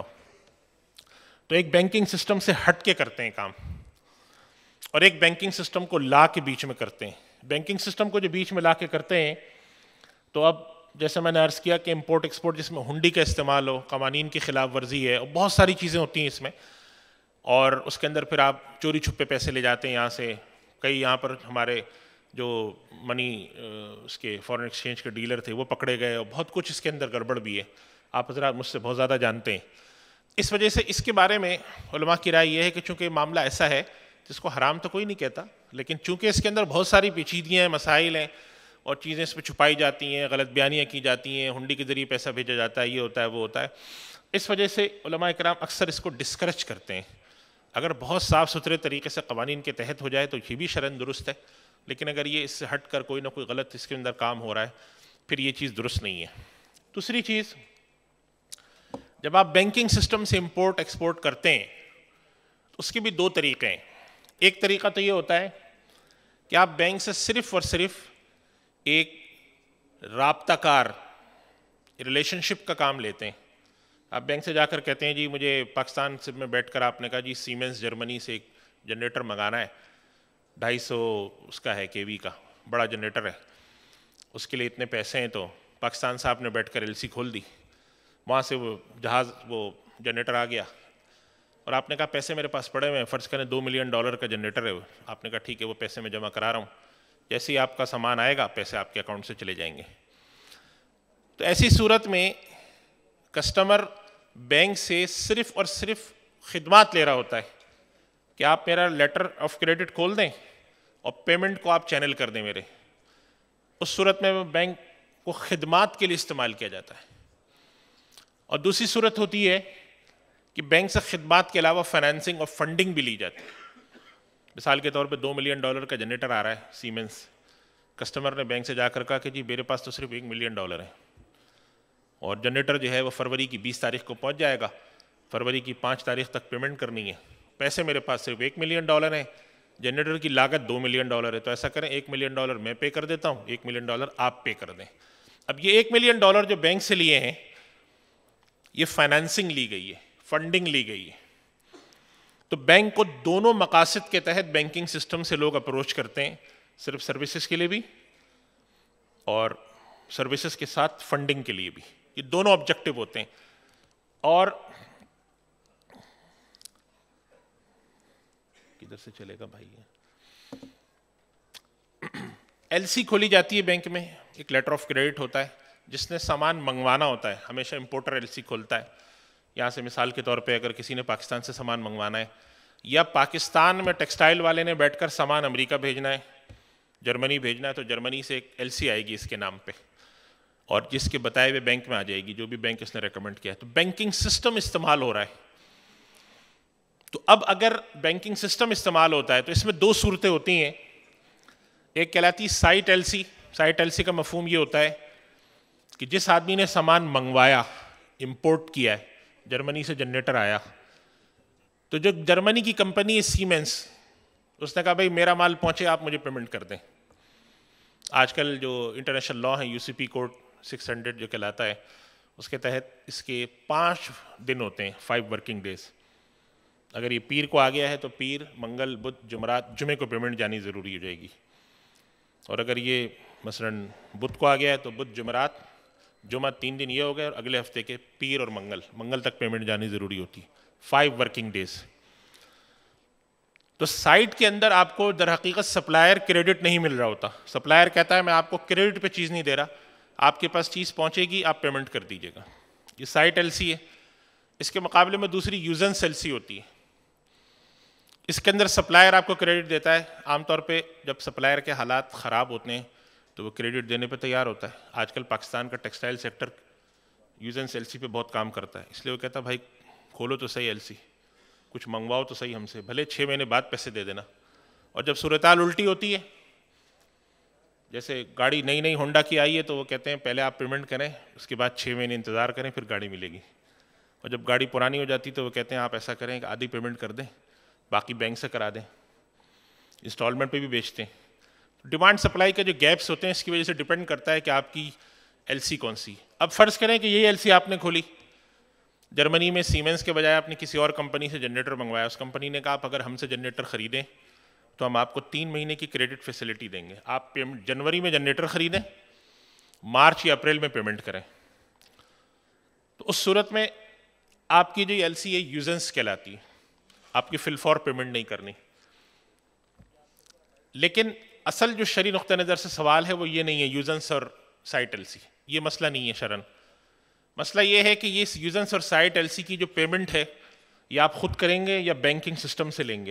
تو ایک بینکنگ سسٹم سے ہٹ کے کرتے ہیں کام، اور ایک بینکنگ سسٹم کو لا کے بیچ میں کرتے ہیں. بینکنگ سسٹم کو جو بیچ میں لا کے کرتے ہیں، تو اب جیسے میں نے عرض کیا کہ امپورٹ ایکسپورٹ جس میں ہنڈی کا استعمال ہو، قوانین کی خلاف ورزی ہے، اور بہت ساری چیزیں ہوتی ہیں اس میں، اور اس کے اندر پھر آپ چوری چھپے پیسے لے جاتے ہیں یہاں سے. کئی یہاں پر ہمارے جو منی اس کے فارن ایکسچینج کے ڈیلر تھے وہ پکڑے گئے، اور بہت کچھ اس کے اندر گڑبڑ بھی ہے. آپ حضرات مجھ سے بہت زیادہ جانتے ہیں. اس وجہ سے اس کے بارے میں علماء کی رائے یہ ہے کہ چونکہ معاملہ ایسا ہے جس کو حرام تو کوئی نہیں کہتا، لیکن چونکہ اس کے اندر بہت ساری پیچیدگیاں ہیں، مسائل ہیں، اور چیزیں اس پہ چھپائی جاتی ہیں، غلط بیانیاں کی جاتی ہیں، ہنڈی کے ذریعے پیسہ بھیجا جاتا ہے، یہ ہوتا ہے وہ ہوتا ہے، اس وجہ سے علماء کرام اکثر اس کو ڈسکریج کرتے ہیں. اگر بہت صاف ستھرے طریقے سے قوانین کے تحت ہو جائے تو یہ بھی شرعاً درست ہے، لیکن اگر یہ اس سے ہٹ کر کوئی نہ کوئی غلط اس کے اندر کام ہو رہا ہے پھر یہ چیز درست نہیں ہے. دوسری چیز، جب آپ بینکنگ سسٹم سے امپورٹ ایکسپورٹ کرتے ہیں تو اس کے بھی دو طریقے ہیں. ایک طریقہ تو یہ ہوتا ہے کہ آپ بینک سے صرف اور صرف ایک رابطہ کار ریلیشن شپ کا کام لیتے ہیں. آپ بینک سے جا کر کہتے ہیں جی مجھے پاکستان سے میں بیٹھ کر آپ نے کہا جی سیمنز جرمنی سے ایک جنریٹر منگانا ہے، 250 اس کا ہے کے وی کا بڑا جنریٹر ہے، اس کے لیے اتنے پیسے ہیں. تو پاکستان سے آپ نے بیٹھ کر ایل سی کھول دی، وہاں سے وہ جہاز وہ جنریٹر آ گیا، اور آپ نے کہا پیسے میرے پاس پڑے ہوئے ہیں، فرض کریں $2 ملین کا جنریٹر ہے. آپ نے کہا ٹھیک ہے وہ پیسے میں جمع کرا رہا ہوں، جیسے ہی آپ کا سامان آئے گا پیسے آپ کے اکاؤنٹ سے چلے جائیں گے. تو ایسی صورت میں کسٹمر بینک سے صرف اور صرف خدمات لے رہا ہوتا ہے کہ آپ میرا لیٹر آف کریڈٹ کھول دیں اور پیمنٹ کو آپ چینل کر دیں میرے. اس صورت میں بینک کو خدمات کے لیے استعمال کیا جاتا ہے. اور دوسری صورت ہوتی ہے کہ بینک سے خدمات کے علاوہ فائنینسنگ اور فنڈنگ بھی لی جاتی ہے. مثال کے طور پہ $2 ملین کا جنریٹر آ رہا ہے سیمنز، کسٹمر نے بینک سے جا کر کہا کہ جی میرے پاس تو صرف $1 ملین ہے، اور جنریٹر جو ہے وہ فروری کی 20 تاریخ کو پہنچ جائے گا، فروری کی 5 تاریخ تک پیمنٹ کرنی ہے، پیسے میرے پاس صرف $1 ملین ہیں، جنریٹر کی لاگت $2 ملین ہے. تو ایسا کریں $1 ملین میں پے کر دیتا ہوں، $1 ملین آپ پے کر دیں. اب یہ $1 ملین جو بینک سے لیے ہیں یہ فائنانسنگ لی گئی ہے, فنڈنگ لی گئی ہے. تو بینک کو دونوں مقاصد کے تحت بینکنگ سسٹم سے لوگ اپروچ کرتے ہیں, صرف سروسز کے لیے بھی اور سروسز کے ساتھ فنڈنگ کے لیے بھی. یہ دونوں آبجیکٹو ہوتے ہیں. اور کدھر سے چلے گا بھائی؟ ایل سی کھولی جاتی ہے بینک میں, ایک لیٹر آف کریڈٹ ہوتا ہے. جس نے سامان منگوانا ہوتا ہے, ہمیشہ امپورٹر ایل سی کھولتا ہے. یہاں سے مثال کے طور پہ اگر کسی نے پاکستان سے سامان منگوانا ہے, یا پاکستان میں ٹیکسٹائل والے نے بیٹھ کر سامان امریکہ بھیجنا ہے, جرمنی بھیجنا ہے, تو جرمنی سے ایک ایل سی آئے گی اس کے نام پہ, اور جس کے بتائے ہوئے بینک میں آ جائے گی, جو بھی بینک اس نے ریکمنڈ کیا ہے. تو بینکنگ سسٹم استعمال ہو رہا ہے. تو اب اگر بینکنگ سسٹم استعمال ہوتا ہے تو اس میں دو صورتیں ہوتی ہیں. ایک کہلاتی sight L C. Sight L C کا مفہوم یہ ہوتا ہے کہ جس آدمی نے سامان منگوایا, امپورٹ کیا ہے, جرمنی سے جنریٹر آیا, تو جو جرمنی کی کمپنی ہے سیمنس, اس نے کہا بھائی میرا مال پہنچے, آپ مجھے پیمنٹ کر دیں. آج کل جو انٹرنیشنل لا ہے, یو سی پی کوڈ 600 جو کہلاتا ہے, اس کے تحت اس کے 5 دن ہوتے ہیں, 5 ورکنگ ڈیز. اگر یہ پیر کو آ گیا ہے تو پیر, منگل, بدھ, جمعرات, جمعے کو پیمنٹ جانی ضروری ہو جائے گی. اور اگر یہ مثلاً بدھ کو آ گیا ہے تو بدھ, جمعرات, جمعہ 3 دن یہ ہو گئے, اور اگلے ہفتے کے پیر اور منگل تک پیمنٹ جانی ضروری ہوتی. 5 ورکنگ ڈیز. تو سائٹ کے اندر آپ کو در حقیقت سپلائر کریڈٹ نہیں مل رہا ہوتا. سپلائر کہتا ہے میں آپ کو کریڈٹ پہ چیز نہیں دے رہا, آپ کے پاس چیز پہنچے گی, آپ پیمنٹ کر دیجیے گا. یہ سائٹ ایل سی ہے. اس کے مقابلے میں دوسری یوزنس ایل سی ہوتی ہے. اس کے اندر سپلائر آپ کو کریڈٹ دیتا ہے. عام طور پہ جب سپلائر کے حالات خراب ہوتے ہیں تو وہ کریڈٹ دینے پہ تیار ہوتا ہے. آج کل پاکستان کا textile sector usance L C پہ بہت کام کرتا ہے, اس لیے وہ کہتا ہے بھائی کھولو تو صحیح ایل سی, کچھ منگواؤ تو صحیح ہم سے, بھلے 6 مہینے بعد پیسے دے دینا. اور جب صورتحال الٹی ہوتی ہے, جیسے گاڑی نئی ہونڈا کی آئی ہے, تو وہ کہتے ہیں پہلے آپ پیمنٹ کریں, اس کے بعد 6 مہینے انتظار کریں, پھر گاڑی ملے گی. اور جب گاڑی پرانی ہو جاتی تو وہ کہتے ہیں آپ ایسا کریں کہ آدھی پیمنٹ کر دیں, باقی بینک سے کرا دیں, انسٹالمنٹ پہ بھی بیچتے ہیں. ڈیمانڈ سپلائی کے جو گیپس ہوتے ہیں اس کی وجہ سے ڈیپینڈ کرتا ہے کہ آپ کی ایل سی کون سی. اب فرض کریں کہ یہی ایل سی آپ نے کھولی, جرمنی میں سیمنس کے بجائے آپ نے کسی اور کمپنی سے جنریٹر منگوایا. اس کمپنی نے کہا آپ اگر ہم سے جنریٹر خریدیں تو ہم آپ کو 3 مہینے کی کریڈٹ فیسلٹی دیں گے. آپ جنوری میں جنریٹر خریدیں, مارچ یا اپریل میں پیمنٹ کریں. تو اس صورت میں آپ کی جو ایل سی ہے یوزنس کہلاتی ہے, آپ کی فل فور پیمنٹ نہیں کرنی. لیکن اصل جو شرعی نقطہ نظر سے سوال ہے وہ یہ نہیں ہے یوزنس اور سائٹ ایل سی, یہ مسئلہ نہیں ہے شرعن. مسئلہ یہ ہے کہ یہ یوزنس اور سائٹ ایل سی کی جو پیمنٹ ہے یہ آپ خود کریں گے یا بینکنگ سسٹم سے لیں گے.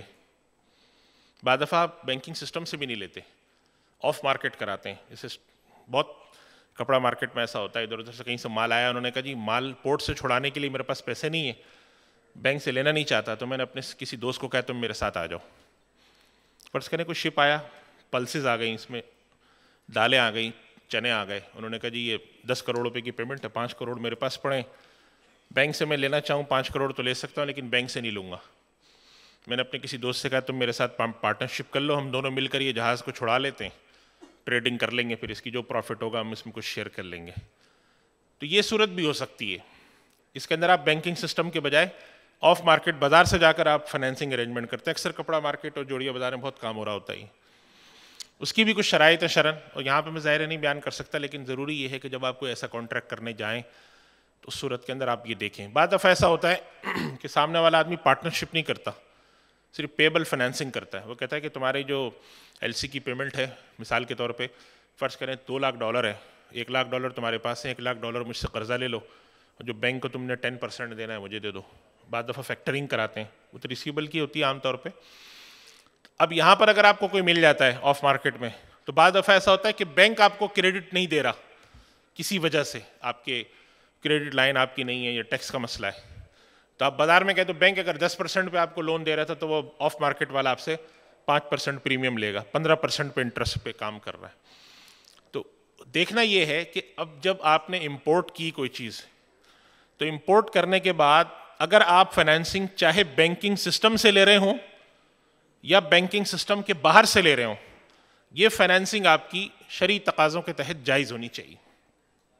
بعض دفعہ آپ بینکنگ سسٹم سے بھی نہیں لیتے, آف مارکیٹ کراتے ہیں. جیسے بہت کپڑا مارکیٹ میں ایسا ہوتا ہے, ادھر ادھر سے کہیں سے مال آیا, انہوں نے کہا جی مال پورٹ سے چھڑانے کے لیے میرے پاس پیسے نہیں ہیں, بینک سے لینا نہیں چاہتا, تو میں نے اپنے کسی دوست کو کہا تم میرے ساتھ آ جاؤ. فرض کریں کوئی شپ آیا, پلسز آ گئیں, اس میں دالیں آ گئیں, چنے آ گئے, انہوں نے کہا جی یہ 10 کروڑ روپے کی پیمنٹ ہے, 5 کروڑ میرے پاس پڑے, بینک سے میں لینا چاہوں 5 کروڑ تو لے سکتا ہوں لیکن بینک سے نہیں لوں گا. میں نے اپنے کسی دوست سے کہا تم میرے ساتھ پارٹنرشپ کر لو, ہم دونوں مل کر یہ جہاز کو چھڑا لیتے ہیں, ٹریڈنگ کر لیں گے, پھر اس کی جو پروفٹ ہوگا ہم اس میں کچھ شیئر کر لیں گے. تو یہ صورت بھی ہو سکتی ہے. اس کے اندر آپ بینکنگ سسٹم کے بجائے آف مارکیٹ بازار سے جا کر آپ فائنینسنگ ارینجمنٹ کرتے ہیں. اکثر کپڑا مارکیٹ اور جوڑیا بازار میں بہت کام ہو رہا ہوتا ہے. اس کی بھی کچھ شرائط ہیں شرعن, اور یہاں پہ میں ظاہر نہیں بیان کر سکتا, لیکن ضروری یہ ہے کہ جب آپ کوئی ایسا کانٹریکٹ کرنے جائیں تو اس صورت کے اندر آپ یہ دیکھیں. بعض دفعہ ایسا ہوتا ہے کہ سامنے والا آدمی پارٹنرشپ نہیں کرتا, صرف پیبل فائنینسنگ کرتا ہے. وہ کہتا ہے کہ تمہاری جو ایل سی کی پیمنٹ ہے, مثال کے طور پہ فرض کریں $2 لاکھ ہے, $1 لاکھ تمہارے پاس ہے, $1 لاکھ مجھ سے قرضہ لے لو, اور جو بینک کو تم نے 10% دینا ہے مجھے دے دو. بعض دفعہ فیکٹرنگ کراتے ہیں, وہ تو ریسیبل کی ہوتی ہے عام طور پہ. اب یہاں پر اگر آپ کو کوئی مل جاتا ہے آف مارکیٹ میں, تو بعض دفعہ ایسا ہوتا ہے کہ بینک آپ کو کریڈٹ نہیں دے رہا کسی وجہ سے, آپ کے کریڈٹ لائن آپ کی نہیں ہے, یا ٹیکس کا مسئلہ ہے. تو آپ بازار میں کہتے تو بینک اگر 10% پہ آپ کو لون دے رہا تھا تو وہ آف مارکیٹ والا آپ سے 5% پریمیم لے گا, 15% پہ انٹرسٹ پہ کام کر رہا ہے. تو دیکھنا یہ ہے کہ اب جب آپ نے امپورٹ کی کوئی چیز, تو امپورٹ کرنے کے بعد اگر آپ فائنینسنگ چاہے بینکنگ سسٹم سے لے رہے ہوں یا بینکنگ سسٹم کے باہر سے لے رہے ہوں, یہ فائنینسنگ آپ کی شرعی تقاضوں کے تحت جائز ہونی چاہیے.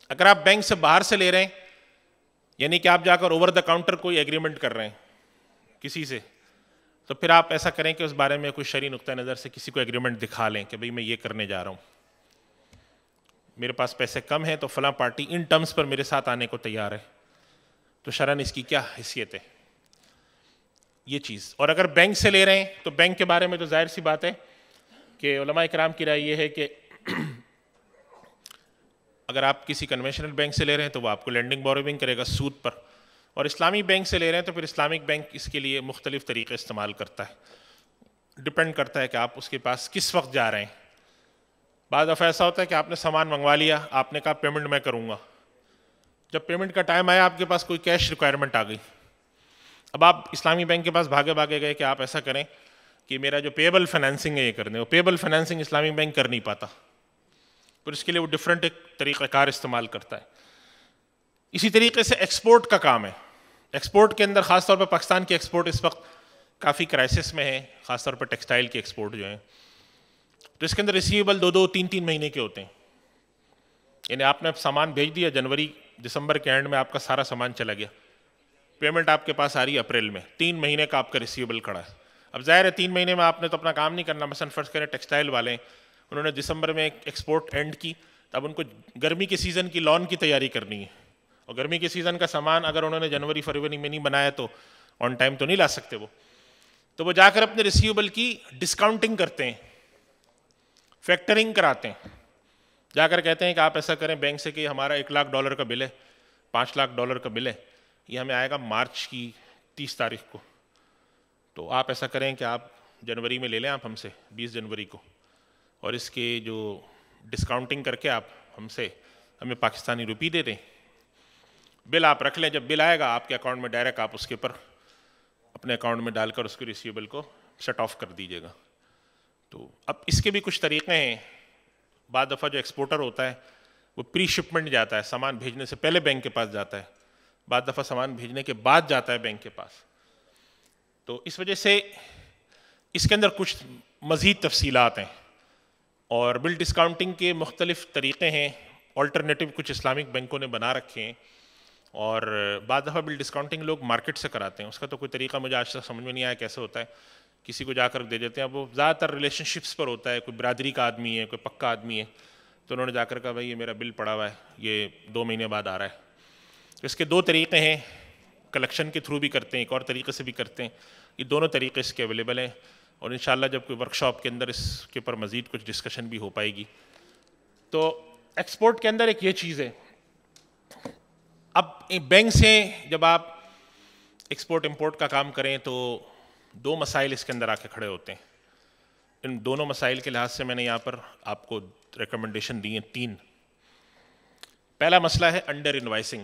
اگر آپ بینک سے باہر سے لے رہے ہیں یعنی کہ آپ جا کر اوور دا کاؤنٹر کوئی ایگریمنٹ کر رہے ہیں کسی سے, تو پھر آپ ایسا کریں کہ اس بارے میں کوئی شرعی نقطہ نظر سے کسی کو ایگریمنٹ دکھا لیں کہ بھئی میں یہ کرنے جا رہا ہوں, میرے پاس پیسے کم ہیں تو فلاں پارٹی ان ٹرمز پر میرے ساتھ آنے کو تیار ہے, تو شرعاً اس کی کیا حیثیت ہے یہ چیز. اور اگر بینک سے لے رہے ہیں تو بینک کے بارے میں تو ظاہر سی بات ہے کہ علماء کرام کی رائے یہ ہے کہ اگر آپ کسی کنونشنل بینک سے لے رہے ہیں تو وہ آپ کو لینڈنگ بوروونگ کرے گا سود پر, اور اسلامی بینک سے لے رہے ہیں تو پھر اسلامک بینک اس کے لیے مختلف طریقے استعمال کرتا ہے, ڈپینڈ کرتا ہے کہ آپ اس کے پاس کس وقت جا رہے ہیں. بعض دفعہ ایسا ہوتا ہے کہ آپ نے سامان منگوا لیا, آپ نے کہا پیمنٹ میں کروں گا, جب پیمنٹ کا ٹائم آیا آپ کے پاس کوئی کیش ریکوائرمنٹ آ گئی, اب آپ اسلامی بینک کے پاس بھاگے بھاگے گئے کہ آپ ایسا کریں کہ میرا جو پیبل فائنینسنگ ہے یہ کر دیں, وہ پیبل فائنینسنگ اسلامی بینک کر نہیں پاتا, پھر اس کے لیے وہ ڈفرینٹ ایک طریقہ کار استعمال کرتا ہے. اسی طریقے سے ایکسپورٹ کا کام ہے, ایکسپورٹ کے اندر خاص طور پہ پاکستان کی ایکسپورٹ اس وقت کافی کرائسس میں ہے, خاص طور پہ ٹیکسٹائل کی ایکسپورٹ جو ہیں, تو اس کے اندر ریسیویبل 2-3 مہینے کے ہوتے ہیں. یعنی آپ نے سامان بھیج دیا جنوری دسمبر کے اینڈ میں آپ کا سارا سامان چلا گیا, پیمنٹ آپ کے پاس آ رہی ہے اپریل میں, 3 مہینے کا آپ کا ریسیویبل کھڑا ہے. اب ظاہر ہے 3 مہینے میں آپ نے تو اپنا کام نہیں کرنا, مثلا فرض کریں ٹیکسٹائل والے ہیں, انہوں نے دسمبر میں ایکسپورٹ اینڈ کی, اب ان کو گرمی کے سیزن کی لون کی تیاری کرنی ہے, اور گرمی کے سیزن کا سامان اگر انہوں نے جنوری فروری میں نہیں بنایا تو آن ٹائم تو نہیں لا سکتے وہ, تو وہ جا کر اپنے ریسیویبل کی ڈسکاؤنٹنگ کرتے ہیں, فیکٹرنگ کراتے ہیں, جا کر کہتے ہیں کہ آپ ایسا کریں بینک سے کہ ہمارا $1,00,000 کا بل ہے, $5,00,000 کا بل ہے, یہ ہمیں آئے گا مارچ کی 30 تاریخ کو, تو آپ ایسا کریں کہ آپ جنوری میں لے لیں آپ ہم سے 20 جنوری کو, اور اس کے جو ڈسکاؤنٹنگ کر کے آپ ہمیں پاکستانی روپی دے دیں, بل آپ رکھ لیں, جب بل آئے گا آپ کے اکاؤنٹ میں ڈائریکٹ آپ اس کے پر اپنے اکاؤنٹ میں ڈال کر اس کے ریسیویبل کو شٹ آف کر دیجیے گا. تو اب اس کے بھی کچھ طریقے ہیں. بعض دفعہ جو ایکسپورٹر ہوتا ہے وہ پری شپمنٹ جاتا ہے, سامان بھیجنے سے پہلے بینک کے پاس جاتا ہے, بعض دفعہ سامان بھیجنے کے بعد جاتا ہے بینک کے پاس, تو اس وجہ سے اس کے اندر کچھ مزید تفصیلات ہیں, اور بل ڈسکاؤنٹنگ کے مختلف طریقے ہیں, آلٹرنیٹیو کچھ اسلامک بینکوں نے بنا رکھے ہیں, اور بعض دفعہ بل ڈسکاؤنٹنگ لوگ مارکیٹ سے کراتے ہیں, اس کا تو کوئی طریقہ مجھے آج تک سمجھ میں نہیں آیا کیسے ہوتا ہے, کسی کو جا کر دے دیتے ہیں, وہ زیادہ تر ریلیشن شپس پر ہوتا ہے, کوئی برادری کا آدمی ہے, کوئی پکا آدمی ہے, تو انہوں نے جا کر کہا بھائی یہ میرا بل پڑا ہوا ہے, یہ 2 مہینے بعد آ رہا ہے. اس کے 2 طریقے ہیں, کلیکشن کے تھرو بھی کرتے ہیں, ایک اور طریقے سے بھی کرتے ہیں, یہ دونوں طریقے اس کے اویلیبل ہیں, اور انشاءاللہ جب کوئی ورک شاپ کے اندر اس کے اوپر مزید کچھ ڈسکشن بھی ہو پائے گی. تو ایکسپورٹ کے اندر ایک یہ چیز ہے, اب بینک سے جب آپ ایکسپورٹ امپورٹ کا کام کریں تو 2 مسائل اس کے اندر آ کے کھڑے ہوتے ہیں. ان دونوں مسائل کے لحاظ سے میں نے یہاں پر آپ کو ریکمنڈیشن دی ہیں 3. پہلا مسئلہ ہے انڈر انوائسنگ,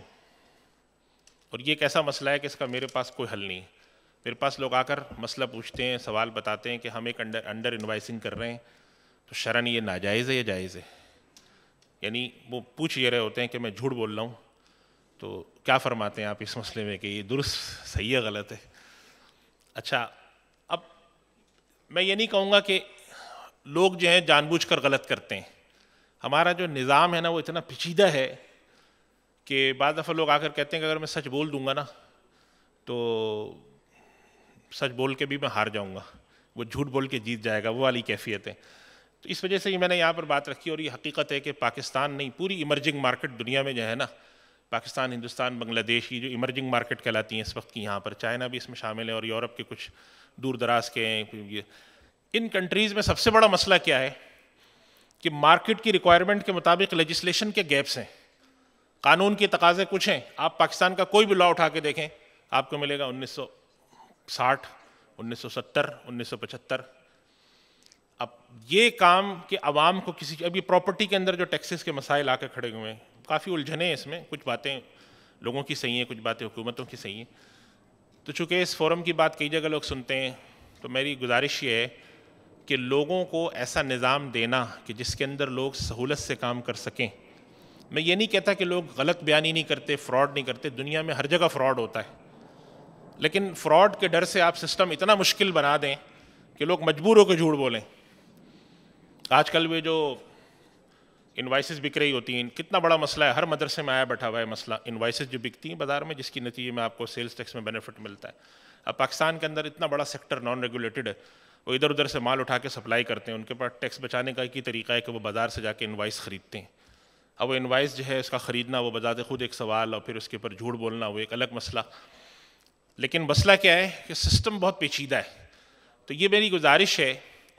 اور یہ ایک ایسا مسئلہ ہے کہ اس کا میرے پاس کوئی حل نہیں ہے. میرے پاس لوگ آ کر مسئلہ پوچھتے ہیں, سوال بتاتے ہیں کہ ہم ایک انڈر انوائسنگ کر رہے ہیں, تو شرعاً یہ ناجائز ہے یا جائز ہے؟ یعنی وہ پوچھ یہ رہے ہوتے ہیں کہ میں جھوٹ بول رہا ہوں, تو کیا فرماتے ہیں آپ اس مسئلے میں کہ یہ درست صحیح ہے غلط ہے؟ اچھا, اب میں یہ نہیں کہوں گا کہ لوگ جو ہیں جان بوجھ کر غلط کرتے ہیں. ہمارا جو نظام ہے نا وہ اتنا پیچیدہ ہے کہ بعض دفعہ لوگ آ کر کہتے ہیں کہ اگر میں سچ بول دوں گا نا تو سچ بول کے بھی میں ہار جاؤں گا, وہ جھوٹ بول کے جیت جائے گا, وہ والی کیفیت ہے. تو اس وجہ سے ہی میں نے یہاں پر بات رکھی, اور یہ حقیقت ہے کہ پاکستان نہیں پوری ایمرجنگ مارکیٹ دنیا میں جو ہے نا, پاکستان, ہندوستان, بنگلہ دیش کی جو ایمرجنگ مارکیٹ کہلاتی ہیں اس وقت کی, یہاں پر چائنا بھی اس میں شامل ہے, اور یورپ کے کچھ دور دراز کے ہیں. ان کنٹریز میں سب سے بڑا مسئلہ کیا ہے کہ مارکیٹ کی ریکوائرمنٹ کے مطابق لیجسلیشن کے گیپس ہیں, قانون کے تقاضے کچھ ہیں. آپ پاکستان کا کوئی بھی لا اٹھا کے دیکھیں, آپ کو ملے گا 1960, 1970, 1975. اب یہ کام کہ عوام کو ابھی پراپرٹی کے اندر جو ٹیکسز کے مسائل آ کے کھڑے ہوئے ہیں, کافی الجھنیں ہیں اس میں, کچھ باتیں لوگوں کی صحیح ہیں, کچھ باتیں حکومتوں کی صحیح ہیں. تو چونکہ اس فورم کی بات کئی جگہ لوگ سنتے ہیں, تو میری گزارش یہ ہے کہ لوگوں کو ایسا نظام دینا کہ جس کے اندر لوگ سہولت سے کام کر سکیں. میں یہ نہیں کہتا کہ لوگ غلط بیانی نہیں کرتے, فراڈ نہیں کرتے, دنیا میں ہر جگہ فراڈ ہوتا ہے, لیکن فراڈ کے ڈر سے آپ سسٹم اتنا مشکل بنا دیں کہ لوگ مجبور ہو کے جھوٹ بولیں. آج کل وہ جو انوائسز بک رہی ہوتی ہیں. کتنا بڑا مسئلہ ہے, ہر مدرسے میں آیا بیٹھا ہوا ہے مسئلہ انوائسز جو بکتی ہیں بازار میں, جس کی نتیجے میں آپ کو سیلز ٹیکس میں بینیفٹ ملتا ہے. اب پاکستان کے اندر اتنا بڑا سیکٹر نان ریگولیٹڈ ہے, وہ ادھر ادھر سے مال اٹھا کے سپلائی کرتے ہیں, ان کے پاس ٹیکس بچانے کا ایک ہی طریقہ ہے کہ وہ بازار سے جا کے انوائس خریدتے ہیں. اب وہ انوائس جو ہے اس کا خریدنا وہ بذات خود ایک سوال, اور پھر اس کے اوپر جھوٹ بولنا وہ ایک الگ مسئلہ. لیکن مسئلہ کیا ہے کہ سسٹم بہت پیچیدہ ہے. تو یہ میری گزارش ہے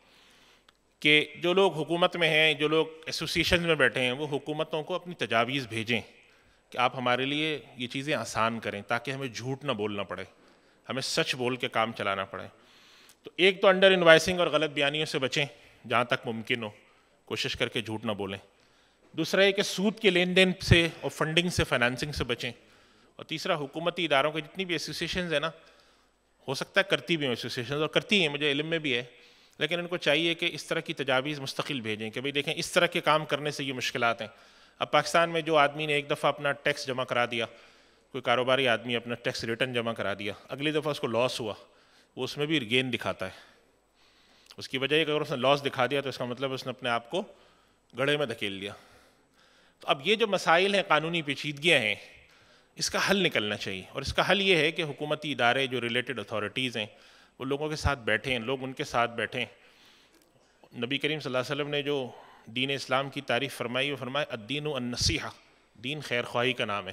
کہ جو لوگ حکومت میں ہیں, جو لوگ ایسوسیشن میں بیٹھے ہیں, وہ حکومتوں کو اپنی تجاویز بھیجیں کہ آپ ہمارے لیے یہ چیزیں آسان کریں تاکہ ہمیں جھوٹ نہ بولنا پڑے, ہمیں سچ بول کے کام چلانا پڑے. تو ایک تو انڈر انوائسنگ اور غلط بیانیوں سے بچیں جہاں تک ممکن ہو, کوشش کر کے جھوٹ نہ بولیں. دوسرا یہ کہ سود کے لین دین سے اور فنڈنگ سے, فائنانسنگ سے بچیں. اور تیسرا حکومتی اداروں کے جتنی بھی ایسوسیشنز ہیں نا, ہو سکتا ہے کرتی بھی ہوں ایسوسیشنز, اور کرتی ہیں, مجھے علم میں بھی ہے, لیکن ان کو چاہیے کہ اس طرح کی تجاویز مستقل بھیجیں کہ بھئی دیکھیں اس طرح کے کام کرنے سے یہ مشکلات ہیں. اب پاکستان میں جو آدمی نے ایک دفعہ اپنا ٹیکس جمع کرا دیا, کوئی کاروباری آدمی اپنا ٹیکس ریٹرن جمع کرا دیا, اگلی دفعہ اس کو لاس ہوا, وہ اس میں بھی گین دکھاتا ہے. اس کی وجہ یہ کہ اگر اس نے لاس دکھا دیا تو اس کا مطلب اس نے اپنے آپ کو گڑھے میں دھکیل لیا. تو اب یہ جو مسائل ہیں, قانونی پیچیدگیاں ہیں, اس کا حل نکلنا چاہیے. اور اس کا حل یہ ہے کہ حکومتی ادارے جو ریلیٹڈ اتھارٹیز ہیں وہ لوگوں کے ساتھ بیٹھیں, لوگ ان کے ساتھ بیٹھیں. نبی کریم صلی اللہ علیہ وسلم نے جو دین اسلام کی تعریف فرمائی, وہ فرمایا الدین النصیحہ, دین خیر خواہی کا نام ہے.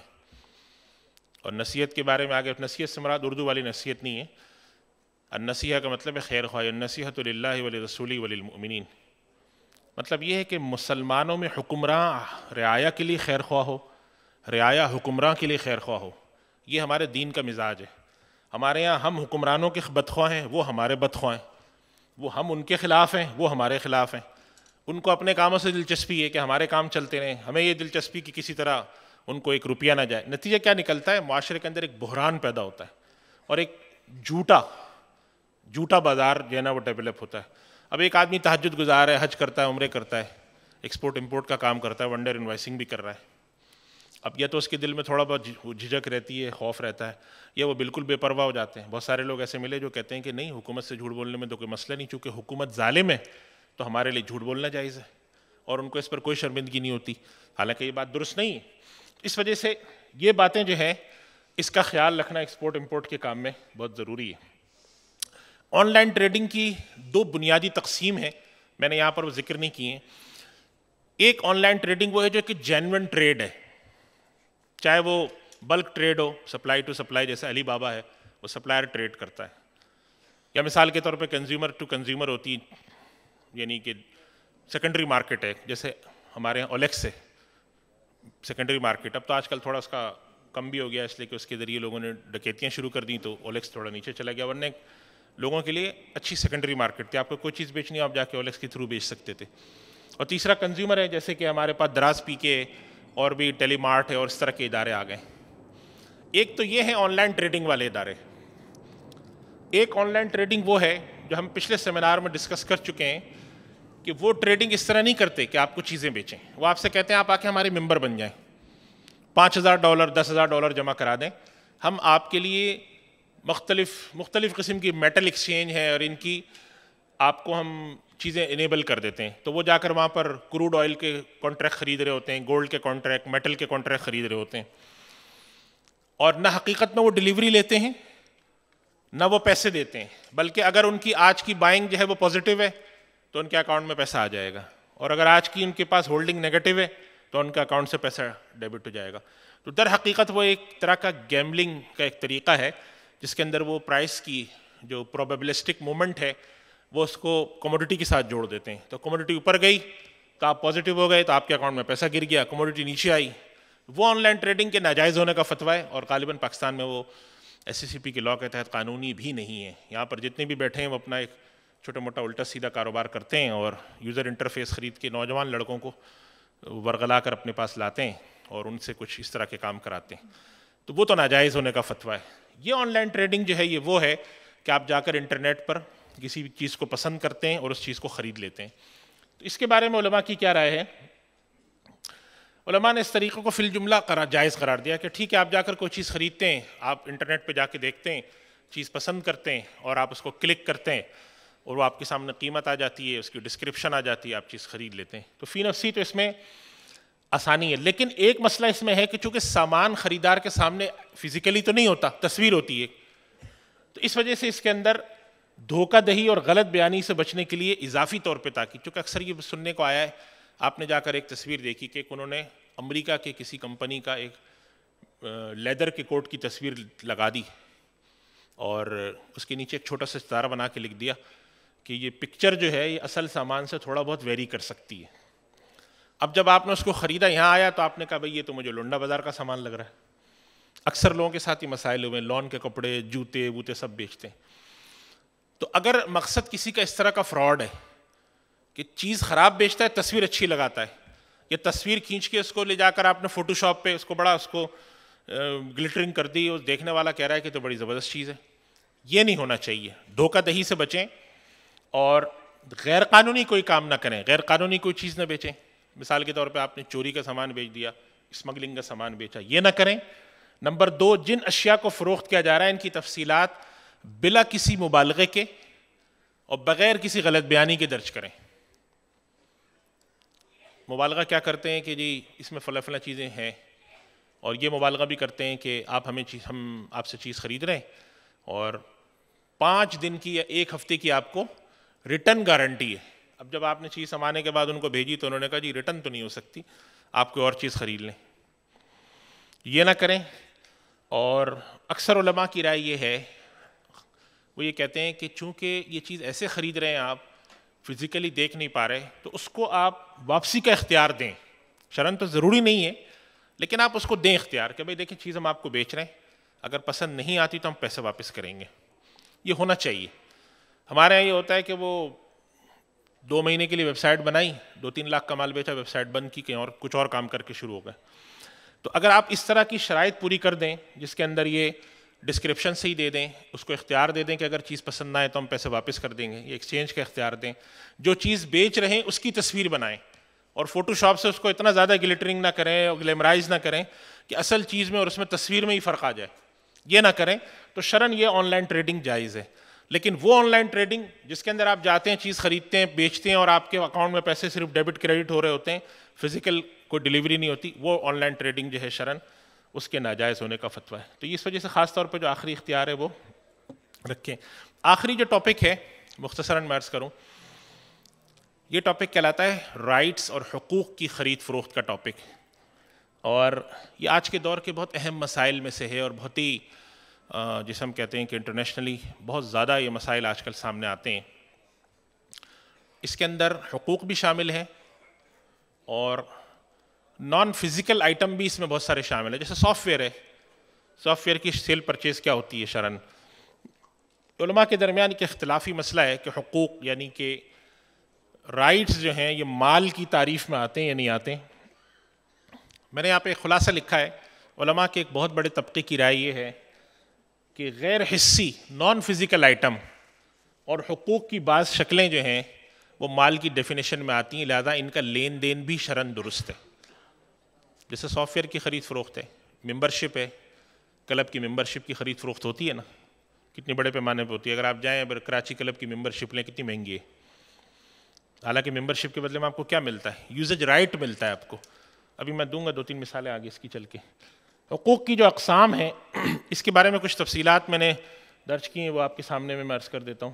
اور نصیحت کے بارے میں آگے, نصیحت سے مراد اردو والی نصیحت نہیں ہے, النصیحہ کا مطلب ہے خیر خواہی. النصیحۃ للہ ولرسولہ وللمؤمنین, مطلب یہ ہے کہ مسلمانوں میں حکمراں رعایا کے لیے خیر خواہ ہو, رعایا حکمراں کے لیے خیر خواہ ہو. یہ ہمارے دین کا مزاج ہے. ہمارے یہاں ہم حکمرانوں کے بدخواہ ہیں, وہ ہمارے بدخواہ ہیں, وہ ہم ان کے خلاف ہیں, وہ ہمارے خلاف ہیں. ان کو اپنے کاموں سے دلچسپی ہے کہ ہمارے کام چلتے رہیں, ہمیں یہ دلچسپی کہ کسی طرح ان کو ایک روپیہ نہ جائے. نتیجہ کیا نکلتا ہے, معاشرے کے اندر ایک بحران پیدا ہوتا ہے, اور ایک جھوٹا بازار جو ہے نا وہ ڈیولپ ہوتا ہے. اب ایک آدمی تہجد گزار ہے, حج کرتا ہے, عمرے کرتا ہے, ایکسپورٹ امپورٹ کا کام کرتا ہے, ونڈر انوائسنگ بھی کر رہا ہے. اب یا تو اس کے دل میں تھوڑا بہت جھجک رہتی ہے, خوف رہتا ہے, یا وہ بالکل بے پرواہ ہو جاتے ہیں. بہت سارے لوگ ایسے ملے جو کہتے ہیں کہ نہیں, حکومت سے جھوٹ بولنے میں تو کوئی مسئلہ نہیں, چونکہ حکومت ظالم ہے تو ہمارے لیے جھوٹ بولنا جائز ہے, اور ان کو اس پر کوئی شرمندگی نہیں ہوتی. حالانکہ یہ بات درست نہیں ہے. اس وجہ سے یہ باتیں جو ہیں اس کا خیال رکھنا ایکسپورٹ امپورٹ کے کام میں بہت ضروری ہے. آن لائن ٹریڈنگ کی دو بنیادی تقسیم ہیں, میں نے یہاں پر وہ ذکر نہیں کی ہیں. ایک آن لائن ٹریڈنگ وہ ہے جو کہ جینوئن ٹریڈ ہے, چاہے وہ بلک ٹریڈ ہو, سپلائی ٹو سپلائی, جیسے علی بابا ہے وہ سپلائر ٹریڈ کرتا ہے, یا مثال کے طور پہ کنزیومر ٹو کنزیومر ہوتی, یعنی کہ سیکنڈری مارکیٹ ہے, جیسے ہمارے یہاں اولیکس ہے سیکنڈری مارکیٹ. اب تو آج کل تھوڑا اس کا کم بھی ہو گیا, اس لیے کہ اس کے ذریعے لوگوں نے ڈکیتیاں شروع کر دیں تو اولیکس تھوڑا نیچے چلا گیا, ورنہ لوگوں کے لیے اچھی سیکنڈری مارکیٹ تھی. آپ کو کوئی چیز بیچنی ہو آپ جا کے اولیکس کے تھرو بیچ سکتے تھے. اور تیسرا کنزیومر ہے, جیسے کہ ہمارے پاس دراز پی کے اور بھی ٹیلی مارٹ ہے اور اس طرح کے ادارے آ گئے. ایک تو یہ ہیں آن لائن ٹریڈنگ والے ادارے. ایک آن لائن ٹریڈنگ وہ ہے جو ہم پچھلے سیمینار میں ڈسکس کر چکے ہیں کہ وہ ٹریڈنگ اس طرح نہیں کرتے کہ آپ کو چیزیں بیچیں. وہ آپ سے کہتے ہیں آپ آ کے ہمارے ممبر بن جائیں, $5,000 $10,000 جمع کرا دیں, ہم آپ کے لیے مختلف قسم کی میٹل ایکسچینج ہے اور ان کی آپ کو ہم چیزیں انیبل کر دیتے ہیں. تو وہ جا کر وہاں پر کروڈ آئل کے کانٹریکٹ خرید رہے ہوتے ہیں, گولڈ کے کانٹریکٹ, میٹل کے کانٹریکٹ خرید رہے ہوتے ہیں, اور نہ حقیقت میں وہ ڈیلیوری لیتے ہیں نہ وہ پیسے دیتے ہیں, بلکہ اگر ان کی آج کی بائنگ جو ہے وہ پازیٹیو ہے تو ان کے اکاؤنٹ میں پیسہ آ جائے گا, اور اگر آج کی ان کے پاس ہولڈنگ نیگیٹو ہے تو ان کا اکاؤنٹ سے پیسہ ڈیبٹ ہو جائے گا. تو در حقیقت وہ ایک طرح کا گیملنگ کا ایک طریقہ ہے جس کے اندر وہ پرائس کی جو پروبیبلسٹک مومنٹ ہے وہ اس کو کموڈٹی کے ساتھ جوڑ دیتے ہیں. تو کموڈٹی اوپر گئی تو آپ پازیٹیو ہو گئے تو آپ کے اکاؤنٹ میں پیسہ گر گیا, کموڈٹی نیچے آئی. وہ آن لائن ٹریڈنگ کے ناجائز ہونے کا فتویٰ ہے, اور غالباً پاکستان میں وہ SCCP کے لاء کے تحت قانونی بھی نہیں ہے. یہاں پر جتنے بھی بیٹھے ہیں وہ اپنا ایک چھوٹا موٹا الٹا سیدھا کاروبار کرتے ہیں اور یوزر انٹرفیس خرید کے نوجوان لڑکوں کو ورغلا کر اپنے پاس لاتے ہیں اور ان سے کچھ اس طرح کے کام کراتے ہیں. تو وہ تو ناجائز ہونے کا فتویٰ ہے. یہ آن لائن ٹریڈنگ جو ہے یہ وہ ہے کہ آپ جا کر انٹرنیٹ پر کسی بھی چیز کو پسند کرتے ہیں اور اس چیز کو خرید لیتے ہیں. تو اس کے بارے میں علماء کی کیا رائے ہے؟ علماء نے اس طریقے کو فی الجملہ جائز قرار دیا کہ ٹھیک ہے, آپ جا کر کوئی چیز خریدتے ہیں, آپ انٹرنیٹ پہ جا کے دیکھتے ہیں, چیز پسند کرتے ہیں اور آپ اس کو کلک کرتے ہیں اور وہ آپ کے سامنے قیمت آ جاتی ہے, اس کی ڈسکرپشن آ جاتی ہے, آپ چیز خرید لیتے ہیں. تو فی نفسی تو اس میں آسانی ہے. لیکن ایک مسئلہ اس میں ہے کہ چونکہ سامان خریدار کے سامنے فزیکلی تو نہیں ہوتا, تصویر ہوتی ہے, تو اس وجہ سے اس کے اندر دھوکہ دہی اور غلط بیانی سے بچنے کے لیے اضافی طور پہ تاکید, چونکہ اکثر یہ سننے کو آیا ہے, آپ نے جا کر ایک تصویر دیکھی کہ انہوں نے امریکہ کے کسی کمپنی کا ایک لیدر کے کوٹ کی تصویر لگا دی اور اس کے نیچے ایک چھوٹا سا ستارہ بنا کے لکھ دیا کہ یہ پکچر جو ہے یہ اصل سامان سے تھوڑا بہت ویری کر سکتی ہے. اب جب آپ نے اس کو خریدا, یہاں آیا تو آپ نے کہا بھئی یہ تو مجھے لونڈا بازار کا سامان لگ رہا ہے. اکثر لوگوں کے ساتھ یہ مسائل ہوئے ہیں, لون کے کپڑے, جوتے ووتے سب بیچتے ہیں. تو اگر مقصد کسی کا اس طرح کا فراڈ ہے کہ چیز خراب بیچتا ہے, تصویر اچھی لگاتا ہے, یہ تصویر کھینچ کے اس کو لے جا کر آپ نے فوٹو شاپ پہ اس کو بڑا اس کو گلٹرنگ کر دی, اس دیکھنے والا کہہ رہا ہے کہ تو بڑی زبردست چیز ہے. یہ نہیں ہونا چاہیے. دھوکہ دہی سے بچیں اور غیر قانونی کوئی کام نہ کریں, غیر قانونی کوئی چیز نہ بیچیں. مثال کے طور پہ آپ نے چوری کا سامان بیچ دیا, اسمگلنگ کا سامان بیچا, یہ نہ کریں. نمبر 2, جن اشیاء کو فروخت کیا جا رہا ہے ان کی تفصیلات بلا کسی مبالغے کے اور بغیر کسی غلط بیانی کے درج کریں. مبالغہ کیا کرتے ہیں کہ جی اس میں فلاں فلاں چیزیں ہیں, اور یہ مبالغہ بھی کرتے ہیں کہ ہم آپ سے چیز خرید رہے ہیں اور 5 دن کی یا 1 ہفتے کی آپ کو ریٹرن گارنٹی ہے. اب جب آپ نے چیز سنبھالنے کے بعد ان کو بھیجی تو انہوں نے کہا جی ریٹرن تو نہیں ہو سکتی, آپ کوئی اور چیز خرید لیں. یہ نہ کریں. اور اکثر علماء کی رائے یہ ہے, وہ یہ کہتے ہیں کہ چونکہ یہ چیز ایسے خرید رہے ہیں, آپ فزیکلی دیکھ نہیں پا رہے, تو اس کو آپ واپسی کا اختیار دیں. شرعاً تو ضروری نہیں ہے لیکن آپ اس کو دیں اختیار کہ بھئی دیکھیں چیز ہم آپ کو بیچ رہے ہیں, اگر پسند نہیں آتی تو ہم پیسے واپس کریں گے. یہ ہونا چاہیے. ہمارے یہاں یہ ہوتا ہے کہ وہ 2 مہینے کے لیے ویب سائٹ بنائی, 2-3 لاکھ کا مال بیچا, ویب سائٹ بند کی, کہیں اور کچھ اور کام کر کے شروع ہو گئے. تو اگر آپ اس طرح کی شرائط پوری کر دیں جس کے اندر یہ ڈسکرپشن سے ہی دے دیں, اس کو اختیار دے دیں کہ اگر چیز پسند نہ آئے تو ہم پیسے واپس کر دیں گے, یہ ایکسچینج کا اختیار دیں. جو چیز بیچ رہے ہیں اس کی تصویر بنائیں اور فوٹو شاپ سے اس کو اتنا زیادہ گلٹرنگ نہ کریں اور گلیمرائز نہ کریں کہ اصل چیز میں اور اس میں تصویر میں ہی فرق آ جائے. یہ نہ کریں. تو شرعاً یہ آن لائن ٹریڈنگ جائز ہے. لیکن وہ آن لائن ٹریڈنگ جس کے اندر آپ جاتے ہیں, چیز خریدتے ہیں, بیچتے ہیں اور آپ کے اکاؤنٹ میں پیسے صرف ڈیبٹ کریڈٹ ہو رہے ہوتے ہیں, فزیکل کوئی ڈیلیوری نہیں ہوتی, وہ آن لائن ٹریڈنگ جو ہے شرعاً اس کے ناجائز ہونے کا فتویٰ ہے. تو اس وجہ سے خاص طور پہ جو آخری اختیار ہے وہ رکھیں. آخری جو ٹاپک ہے مختصراً میں عرض کروں, یہ ٹاپک کہلاتا ہے رائٹس اور حقوق کی خرید فروخت کا ٹاپک. اور یہ آج کے دور کے بہت اہم مسائل میں سے ہے اور بہت ہی جسے ہم کہتے ہیں کہ انٹرنیشنلی بہت زیادہ یہ مسائل آج کل سامنے آتے ہیں. اس کے اندر حقوق بھی شامل ہیں اور نان فزیکل آئٹم بھی اس میں بہت سارے شامل ہیں. جیسے سافٹ ویئر ہے, سافٹ ویئر کی سیل پرچیز کیا ہوتی ہے شرعاً. علماء کے درمیان ایک اختلافی مسئلہ ہے کہ حقوق یعنی کہ رائٹس جو ہیں یہ مال کی تعریف میں آتے ہیں یا نہیں آتے. میں نے یہاں پہ خلاصہ لکھا ہے. علماء کے ایک بہت بڑے طبقے کی رائے یہ ہے کہ غیر حسی نان فزیکل آئٹم اور حقوق کی بعض شکلیں جو ہیں وہ مال کی ڈیفینیشن میں آتی ہیں, لہذا ان کا لین دین بھی شرعاً درست ہے. جیسے سافٹ ویئر کی خرید فروخت ہے, ممبرشپ ہے, کلب کی ممبرشپ کی خرید فروخت ہوتی ہے نا, کتنی بڑے پیمانے پہ ہوتی ہے. اگر آپ جائیں اگر کراچی کلب کی ممبرشپ لیں کتنی مہنگی ہے, حالانکہ ممبرشپ کے بدلے میں آپ کو کیا ملتا ہے, یوزج رائٹ ملتا ہے آپ کو. ابھی میں دوں گا 2-3 مثالیں آگے اس کی چل کے. حقوق کی جو اقسام ہیں اس کے بارے میں کچھ تفصیلات میں نے درج کی ہیں, وہ آپ کے سامنے میں عرض کر دیتا ہوں.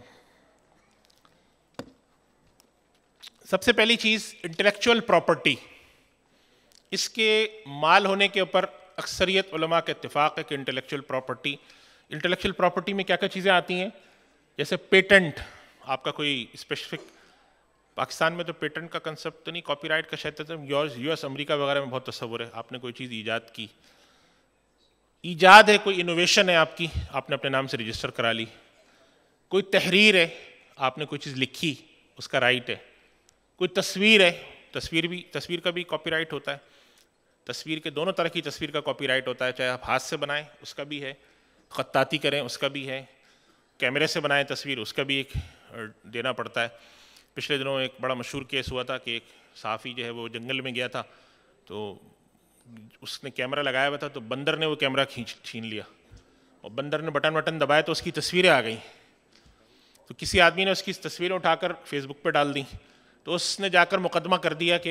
سب سے پہلی چیز انٹلیکچوئل پراپرٹی. اس کے مال ہونے کے اوپر اکثریت علماء کا اتفاق ہے کہ انٹلیکچوئل پراپرٹی میں کیا کیا چیزیں آتی ہیں. جیسے پیٹنٹ, آپ کا کوئی اسپیسیفک, پاکستان میں تو پیٹنٹ کا کنسپٹ تو نہیں, کاپی رائٹ کا شاید یو ایس امریکہ وغیرہ میں بہت تصور ہے. آپ نے کوئی چیز ایجاد کی, ایجاد ہے, کوئی انوویشن ہے آپ کی, آپ نے اپنے نام سے رجسٹر کرا لی. کوئی تحریر ہے, آپ نے کوئی چیز لکھی, اس کا رائٹ ہے. کوئی تصویر ہے, تصویر کا بھی کاپی رائٹ ہوتا ہے. تصویر کے دونوں طرح کی تصویر کا کاپی رائٹ ہوتا ہے, چاہے آپ ہاتھ سے بنائیں اس کا بھی ہے, خطاطی کریں اس کا بھی ہے, کیمرے سے بنائیں تصویر اس کا بھی ایک دینا پڑتا ہے. پچھلے دنوں ایک بڑا مشہور کیس ہوا تھا کہ ایک صحافی جو ہے وہ جنگل میں گیا تھا, تو اس نے کیمرہ لگایا ہوا تھا, تو بندر نے وہ کیمرہ چھین لیا اور بندر نے بٹن دبایا تو اس کی تصویریں آ گئیں. تو کسی آدمی نے اس کی تصویریں اٹھا کر فیس بک پہ ڈال دیں, تو اس نے جا کر مقدمہ کر دیا کہ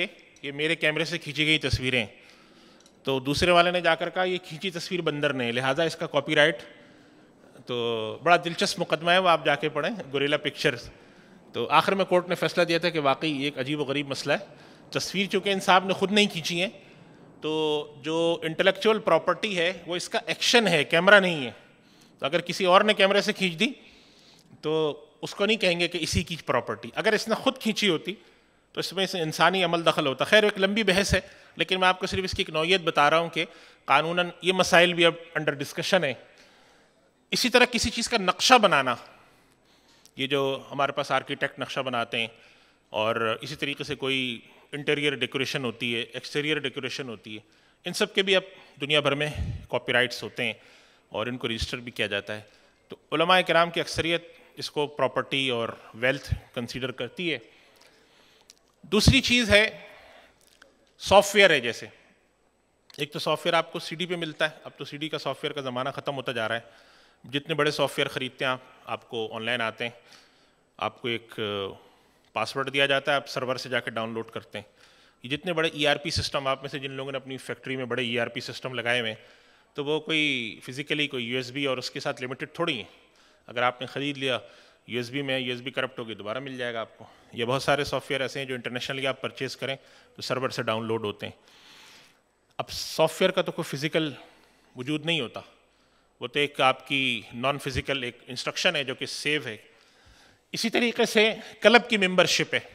کہ میرے کیمرے سے کھینچی گئی تصویریں، تو دوسرے والے نے جا کر کہا یہ کھینچی تصویر بندر نے، لہٰذا اس کا کاپی رائٹ. تو بڑا دلچسپ مقدمہ ہے وہ، آپ جا کے پڑھیں، گوریلا پکچرز. تو آخر میں کورٹ نے فیصلہ دیا تھا کہ واقعی یہ ایک عجیب و غریب مسئلہ ہے. تصویر چونکہ ان صاحب نے خود نہیں کھینچی ہے، تو جو انٹلیکچوئل پراپرٹی ہے وہ اس کا ایکشن ہے، کیمرہ نہیں ہے. تو اگر کسی اور نے کیمرے سے کھینچ دی تو اس کو نہیں کہیں گے کہ اسی کی پراپرٹی. اگر اس نے خود کھینچی ہوتی تو اس میں سے انسانی عمل دخل ہوتا. خیر ایک لمبی بحث ہے، لیکن میں آپ کو صرف اس کی ایک نوعیت بتا رہا ہوں کہ قانوناً یہ مسائل بھی اب انڈر ڈسکشن ہے. اسی طرح کسی چیز کا نقشہ بنانا، یہ جو ہمارے پاس آرکیٹیکٹ نقشہ بناتے ہیں، اور اسی طریقے سے کوئی انٹیریئر ڈیکوریشن ہوتی ہے، ایکسٹیریئر ڈیکوریشن ہوتی ہے، ان سب کے بھی اب دنیا بھر میں کاپی رائٹس ہوتے ہیں اور ان کو رجسٹر بھی کیا جاتا ہے. تو علماء کرام کی اکثریت اس کو پراپرٹی اور ویلتھ کنسیڈر کرتی ہے. دوسری چیز ہے سافٹ ویئر ہے. جیسے ایک تو سافٹ ویئر آپ کو سی ڈی پہ ملتا ہے، اب تو سی ڈی کا سافٹ ویئر کا زمانہ ختم ہوتا جا رہا ہے. جتنے بڑے سافٹ ویئر خریدتے ہیں آپ کو آن لائن آتے ہیں، آپ کو ایک پاسورڈ دیا جاتا ہے، آپ سرور سے جا کے ڈاؤن لوڈ کرتے ہیں. یہ جتنے بڑے ای آر پی سسٹم، آپ میں سے جن لوگوں نے اپنی فیکٹری میں بڑے ای آر پی سسٹم لگائے ہوئے ہیں، تو وہ کوئی فزیکلی کوئی یو ایس بی اور اس کے ساتھ لمیٹڈ تھوڑی ہیں. اگر آپ نے خرید لیا یو ایس بی میں، یو ایس بی کرپٹ ہوگی دوبارہ مل جائے گا آپ کو. یہ بہت سارے سافٹ ویئر ایسے ہیں جو انٹرنیشنلی آپ پرچیز کریں تو سرور سے ڈاؤن لوڈ ہوتے ہیں. اب سافٹ ویئر کا تو کوئی فزیکل وجود نہیں ہوتا، وہ تو ایک آپ کی نان فزیکل ایک انسٹرکشن ہے جو کہ سیو ہے. اسی طریقے سے کلب کی ممبرشپ ہے،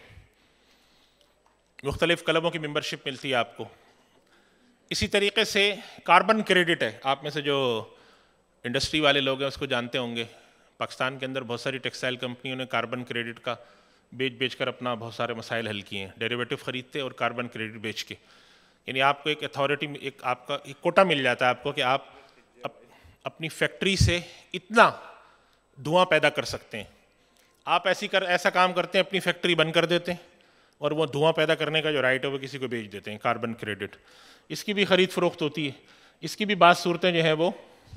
مختلف کلبوں کی ممبرشپ ملتی ہے آپ کو. اسی طریقے سے کاربن کریڈٹ ہے. آپ میں سے جو انڈسٹری والے لوگ ہیں اس کو جانتے ہوں گے، پاکستان کے اندر بہت ساری ٹیکسٹائل کمپنیوں نے کاربن کریڈٹ کا بیچ کر اپنا بہت سارے مسائل حل کیے ہیں. ڈیریویٹو خریدتے اور کاربن کریڈٹ بیچ کے، یعنی آپ کو ایک اتھارٹی، ایک آپ کا ایک کوٹا مل جاتا ہے آپ کو کہ آپ اپنی فیکٹری سے اتنا دھواں پیدا کر سکتے ہیں. آپ ایسا کام کرتے ہیں، اپنی فیکٹری بند کر دیتے ہیں اور وہ دھواں پیدا کرنے کا جو رائٹ ہے وہ کسی کو بیچ دیتے ہیں. کاربن کریڈٹ، اس کی بھی خرید فروخت ہوتی ہے. اس کی بھی بعض صورتیں جو ہیں وہ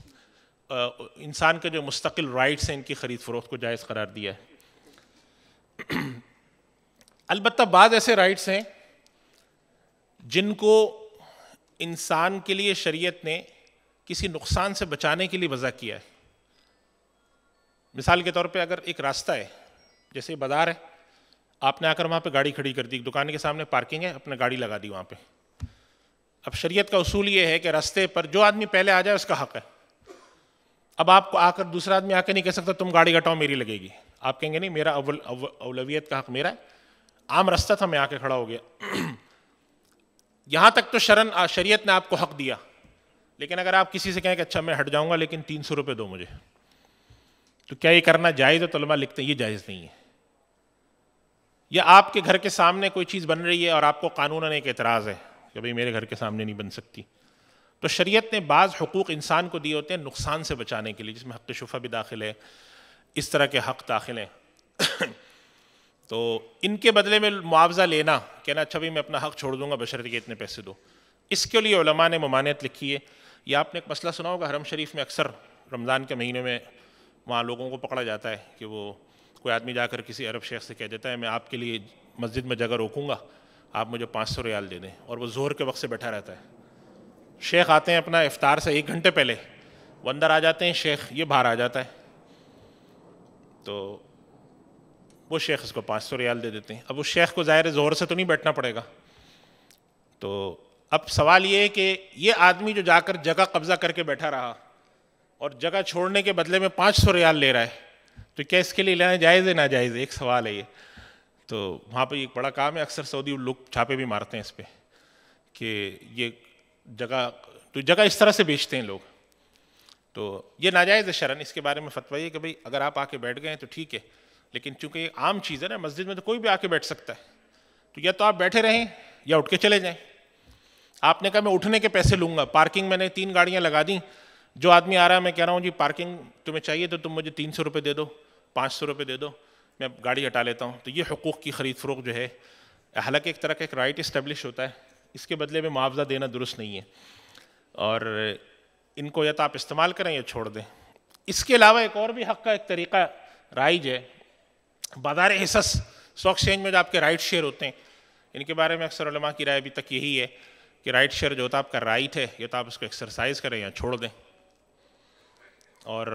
انسان کے جو مستقل رائٹس ہیں ان کی خرید فروخت کو جائز قرار دیا ہے. البتہ بعض ایسے رائٹس ہیں جن کو انسان کے لیے شریعت نے کسی نقصان سے بچانے کے لیے وضع کیا ہے. مثال کے طور پہ اگر ایک راستہ ہے، جیسے بازار ہے، آپ نے آ کر وہاں پہ گاڑی کھڑی کر دی، ایک دکان کے سامنے پارکنگ ہے، اپنے گاڑی لگا دی وہاں پہ. اب شریعت کا اصول یہ ہے کہ راستے پر جو آدمی پہلے آ جائے اس کا حق ہے. اب آپ کو آ کر دوسرا آدمی آ کے نہیں کہہ سکتا تم گاڑی ہٹاؤ میری لگے گی. آپ کہیں گے نہیں، میرا اولویت کا حق میرا ہے، عام راستہ تھا میں آ کے کھڑا ہو گیا. یہاں تک تو شریعت نے آپ کو حق دیا. لیکن اگر آپ کسی سے کہیں کہ اچھا میں ہٹ جاؤں گا لیکن 300 روپے دو مجھے، تو کیا یہ کرنا جائز ہے؟ طلباء لکھتے ہیں یہ جائز نہیں ہے. یا آپ کے گھر کے سامنے کوئی چیز بن رہی ہے اور آپ کو قانوناً ایک اعتراض ہے کہ بھئی میرے گھر کے سامنے نہیں بن سکتی، تو شریعت نے بعض حقوق انسان کو دیے ہوتے ہیں نقصان سے بچانے کے لیے، جس میں حق شفا بھی داخل ہے، اس طرح کے حق داخل ہیں. تو ان کے بدلے میں معاوضہ لینا، کہنا اچھا بھئی میں اپنا حق چھوڑ دوں گا بشرط کہ اتنے پیسے دو، اس کے لیے علماء نے ممانعت لکھی ہے. یہ آپ نے ایک مسئلہ سنا ہوگا، حرم شریف میں اکثر رمضان کے مہینے میں وہاں لوگوں کو پکڑا جاتا ہے کہ وہ کوئی آدمی جا کر کسی عرب شیخ سے کہہ دیتا ہے میں آپ کے لیے مسجد میں جگہ روکوں گا، آپ مجھے 500 ریال دے دیں، اور وہ ظہر کے وقت سے بیٹھا رہتا ہے. شیخ آتے ہیں اپنا افطار سے 1 گھنٹے پہلے، وہ اندر آ جاتے ہیں، شیخ یہ باہر آ جاتا ہے، تو وہ شیخ اس کو 500 ریال دے دیتے ہیں. اب اس شیخ کو ظاہر ظہر سے تو نہیں بیٹھنا پڑے گا. تو اب سوال یہ ہے کہ یہ آدمی جو جا کر جگہ قبضہ کر کے بیٹھا رہا اور جگہ چھوڑنے کے بدلے میں 500 ریال لے رہا ہے، تو کیا اس کے لیے لینا جائز ہے ناجائز ہے؟ ایک سوال ہے یہ. تو وہاں پہ ایک بڑا کام ہے، اکثر سعودی لوگ چھاپے بھی مارتے ہیں اس پہ کہ یہ جگہ اس طرح سے بیچتے ہیں لوگ. تو یہ ناجائز ہے شرعاً. اس کے بارے میں فتویٰ یہ کہ بھئی اگر آپ آ کے بیٹھ گئے ہیں تو ٹھیک ہے، لیکن چونکہ یہ عام چیز ہے نا، مسجد میں تو کوئی بھی آ کے بیٹھ سکتا ہے، تو یا تو آپ بیٹھے رہیں یا اٹھ کے چلے جائیں. آپ نے کہا میں اٹھنے کے پیسے لوں گا، پارکنگ میں نے 3 گاڑیاں لگا دیں، جو آدمی آ رہا ہے میں کہہ رہا ہوں جی پارکنگ تمہیں چاہیے تو تم مجھے 300 روپے دے دو، 500 روپے دے دو، میں گاڑی ہٹا لیتا ہوں. تو یہ حقوق کی خرید فروخت جو ہے، حالانکہ ایک طرح کا ایک رائٹ اسٹیبلش ہوتا ہے، اس کے بدلے میں معاوضہ دینا درست نہیں ہے، اور ان کو یا تو آپ استعمال کریں یا چھوڑ دیں. اس کے علاوہ ایک اور بھی حق کا ایک طریقہ رائج ہے، بازار حصص، اسٹاک ایکسچینج میں جو آپ کے رائٹ شیئر ہوتے ہیں، ان کے بارے میں اکثر علماء کی رائے ابھی تک یہی ہے کہ رائٹ شیئر جو ہوتا ہے آپ کا رائٹ ہے، یا تو آپ اس کو ایکسرسائز کریں یا چھوڑ دیں. اور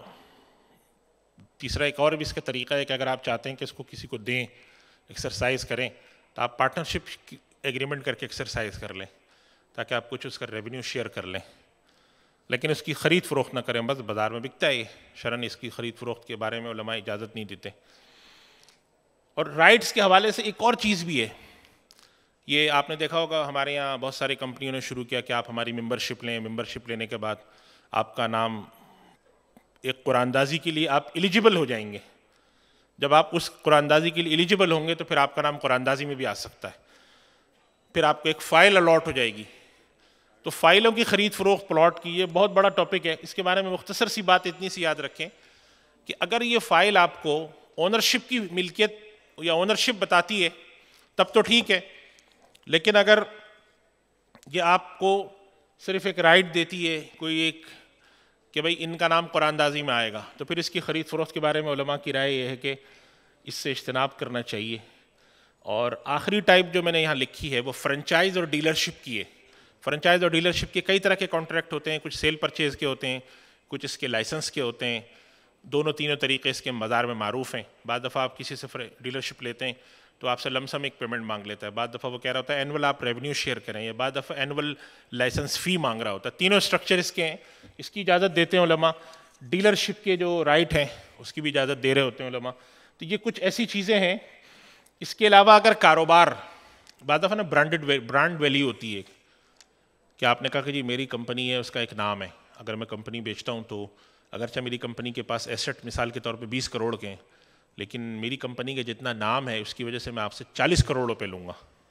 تیسرا ایک اور بھی اس کا طریقہ ہے کہ اگر آپ چاہتے ہیں کہ اس کو کسی کو دیں، ایکسرسائز کریں، تو آپ پارٹنرشپ ایگریمنٹ کر کے ایکسرسائز کر لیں تاکہ آپ کچھ اس کا ریونیو شیئر کر لیں. لیکن اس کی خرید فروخت نہ کریں، بس بازار میں بکتا ہے یہ، شرعاً اس کی خرید فروخت کے بارے میں علماء اجازت نہیں دیتے. اور رائٹس کے حوالے سے ایک اور چیز بھی ہے، یہ آپ نے دیکھا ہوگا ہمارے یہاں بہت ساری کمپنیوں نے شروع کیا کہ آپ ہماری ممبرشپ لیں، ممبرشپ لینے کے بعد آپ کا نام ایک قرآن اندازی کے لیے آپ ایلیجیبل ہو جائیں گے. جب آپ اس قرآن اندازی کے لیے ایلیجیبل ہوں گے تو پھر آپ کا نام قرآن اندازی میں بھی آ سکتا ہے، پھر آپ کو ایک فائل الاٹ ہو جائے گی. تو فائلوں کی خرید فروخت پلاٹ کی یہ بہت بڑا ٹاپک ہے. اس کے بارے میں مختصر سی بات اتنی سی یاد رکھیں کہ اگر یہ فائل آپ کو اونرشپ کی ملکیت یا اونرشپ بتاتی ہے تب تو ٹھیک ہے، لیکن اگر یہ آپ کو صرف ایک رائٹ دیتی ہے کوئی ایک کہ بھئی ان کا نام قرآن اندازی میں آئے گا، تو پھر اس کی خرید فروخت کے بارے میں علماء کی رائے یہ ہے کہ اس سے اجتناب کرنا چاہیے. اور آخری ٹائپ جو میں نے یہاں لکھی ہے وہ فرنچائز اور ڈیلرشپ کی ہے. فرنچائز اور ڈیلرشپ کے کئی طرح کے کانٹریکٹ ہوتے ہیں، کچھ سیل پرچیز کے ہوتے ہیں، کچھ اس کے لائسنس کے ہوتے ہیں. دونوں تینوں طریقے اس کے بازار میں معروف ہیں. بعض دفعہ آپ کسی سے ڈیلرشپ لیتے ہیں تو آپ سے لم سم ایک پیمنٹ مانگ لیتا ہے، بعض دفعہ وہ کہہ رہا ہوتا ہے اینول آپ ریونیو شیئر کریں، یا بعض دفعہ اینول لائسنس فی مانگ رہا ہوتا ہے. تینوں اسٹرکچر اس کے ہیں، اس کی اجازت دیتے ہیں علماء. ڈیلرشپ کے جو رائٹ ہیں اس کی بھی اجازت دے رہے ہوتے ہیں علماء. تو یہ کچھ ایسی چیزیں ہیں. اس کے علاوہ اگر کاروبار، بعض دفعہ نا برانڈ ویلیو ہوتی ہے کہ آپ نے کہا کہ جی میری کمپنی ہے، اس کا ایک نام ہے. اگر میں کمپنی بیچتا ہوں تو اگرچہ میری کمپنی کے پاس ایسٹ مثال کے طور پہ 20 کروڑ کے ہیں، لیکن میری کمپنی کے جتنا نام ہے اس کی وجہ سے میں آپ سے 40 کروڑ روپے لوں گا.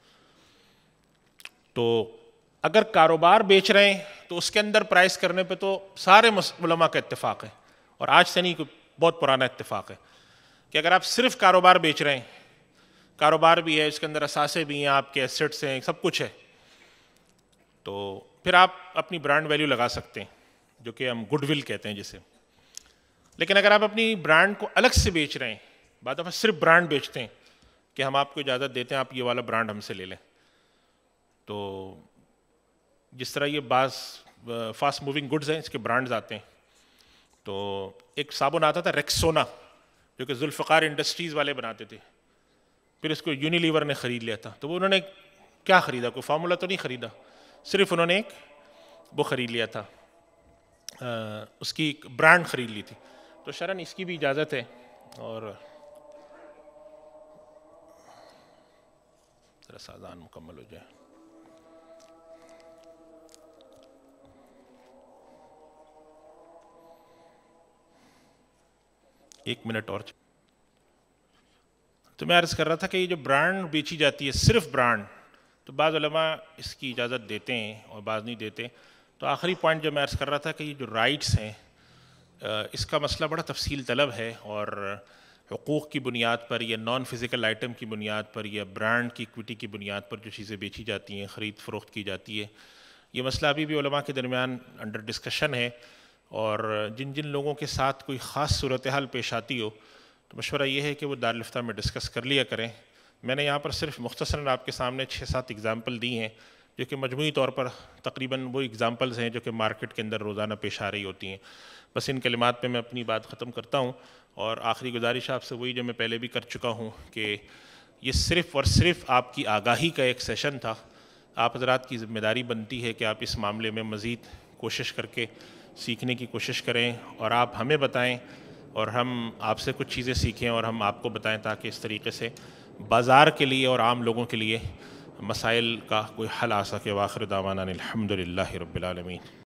تو اگر کاروبار بیچ رہے ہیں تو اس کے اندر پرائس کرنے پہ تو سارے علماء کا اتفاق ہے، اور آج سے نہیں، بہت پرانا اتفاق ہے کہ اگر آپ صرف کاروبار بیچ رہے ہیں، کاروبار بھی ہے، اس کے اندر اثاثے بھی ہیں، آپ کے ایسٹس ہیں، سب کچھ ہے، تو پھر آپ اپنی برانڈ ویلیو لگا سکتے ہیں جو کہ ہم گڈ ول کہتے ہیں جسے. لیکن اگر آپ اپنی برانڈ کو الگ سے بیچ رہے ہیں، بعد دفعہ صرف برانڈ بیچتے ہیں کہ ہم آپ کو اجازت دیتے ہیں آپ یہ والا برانڈ ہم سے لے لیں، تو جس طرح یہ بعض فاسٹ موونگ گڈز ہیں اس کے برانڈز آتے ہیں. تو ایک صابن آتا تھا ریکسونا جو کہ ذوالفقار انڈسٹریز والے بناتے تھے، پھر اس کو یونیلیور نے خرید لیا تھا. تو وہ انہوں نے کیا خریدا؟ کوئی فارمولا تو نہیں خریدا، صرف انہوں نے ایک وہ خرید لیا تھا، اس کی برانڈ خرید لی تھی. تو شرعاً اس کی بھی اجازت ہے. اور ذرا سازان مکمل ہو جائے. ایک منٹ اور. تو میں عرض کر رہا تھا کہ یہ جو برانڈ بیچی جاتی ہے صرف برانڈ، تو بعض علماء اس کی اجازت دیتے ہیں اور بعض نہیں دیتے. تو آخری پوائنٹ جو میں عرض کر رہا تھا کہ یہ جو رائٹس ہیں اس کا مسئلہ بڑا تفصیل طلب ہے، اور حقوق کی بنیاد پر یا نان فزیکل آئٹم کی بنیاد پر یا برانڈ کی ایکویٹی کی بنیاد پر جو چیزیں بیچی جاتی ہیں، خرید فروخت کی جاتی ہے، یہ مسئلہ ابھی بھی علماء کے درمیان انڈر ڈسکشن ہے. اور جن جن لوگوں کے ساتھ کوئی خاص صورتحال پیش آتی ہو تو مشورہ یہ ہے کہ وہ دارالفتہ میں ڈسکس کر لیا کریں. میں نے یہاں پر صرف مختصراً آپ کے سامنے 6-7 اگزامپل دی ہیں جو کہ مجموعی طور پر تقریباً وہ اگزامپلز ہیں جو کہ مارکیٹ کے اندر روزانہ پیش آ رہی ہوتی ہیں. بس ان کلمات پہ میں اپنی بات ختم کرتا ہوں، اور آخری گزارش آپ سے وہی جو میں پہلے بھی کر چکا ہوں کہ یہ صرف اور صرف آپ کی آگاہی کا ایک سیشن تھا. آپ حضرات کی ذمہ داری بنتی ہے کہ آپ اس معاملے میں مزید کوشش کر کے سیکھنے کی کوشش کریں، اور آپ ہمیں بتائیں اور ہم آپ سے کچھ چیزیں سیکھیں اور ہم آپ کو بتائیں، تاکہ اس طریقے سے بازار کے لیے اور عام لوگوں کے لیے مسائل کا کوئی حل آ سکے. وآخر دعوانا الحمد للہ رب العالمین.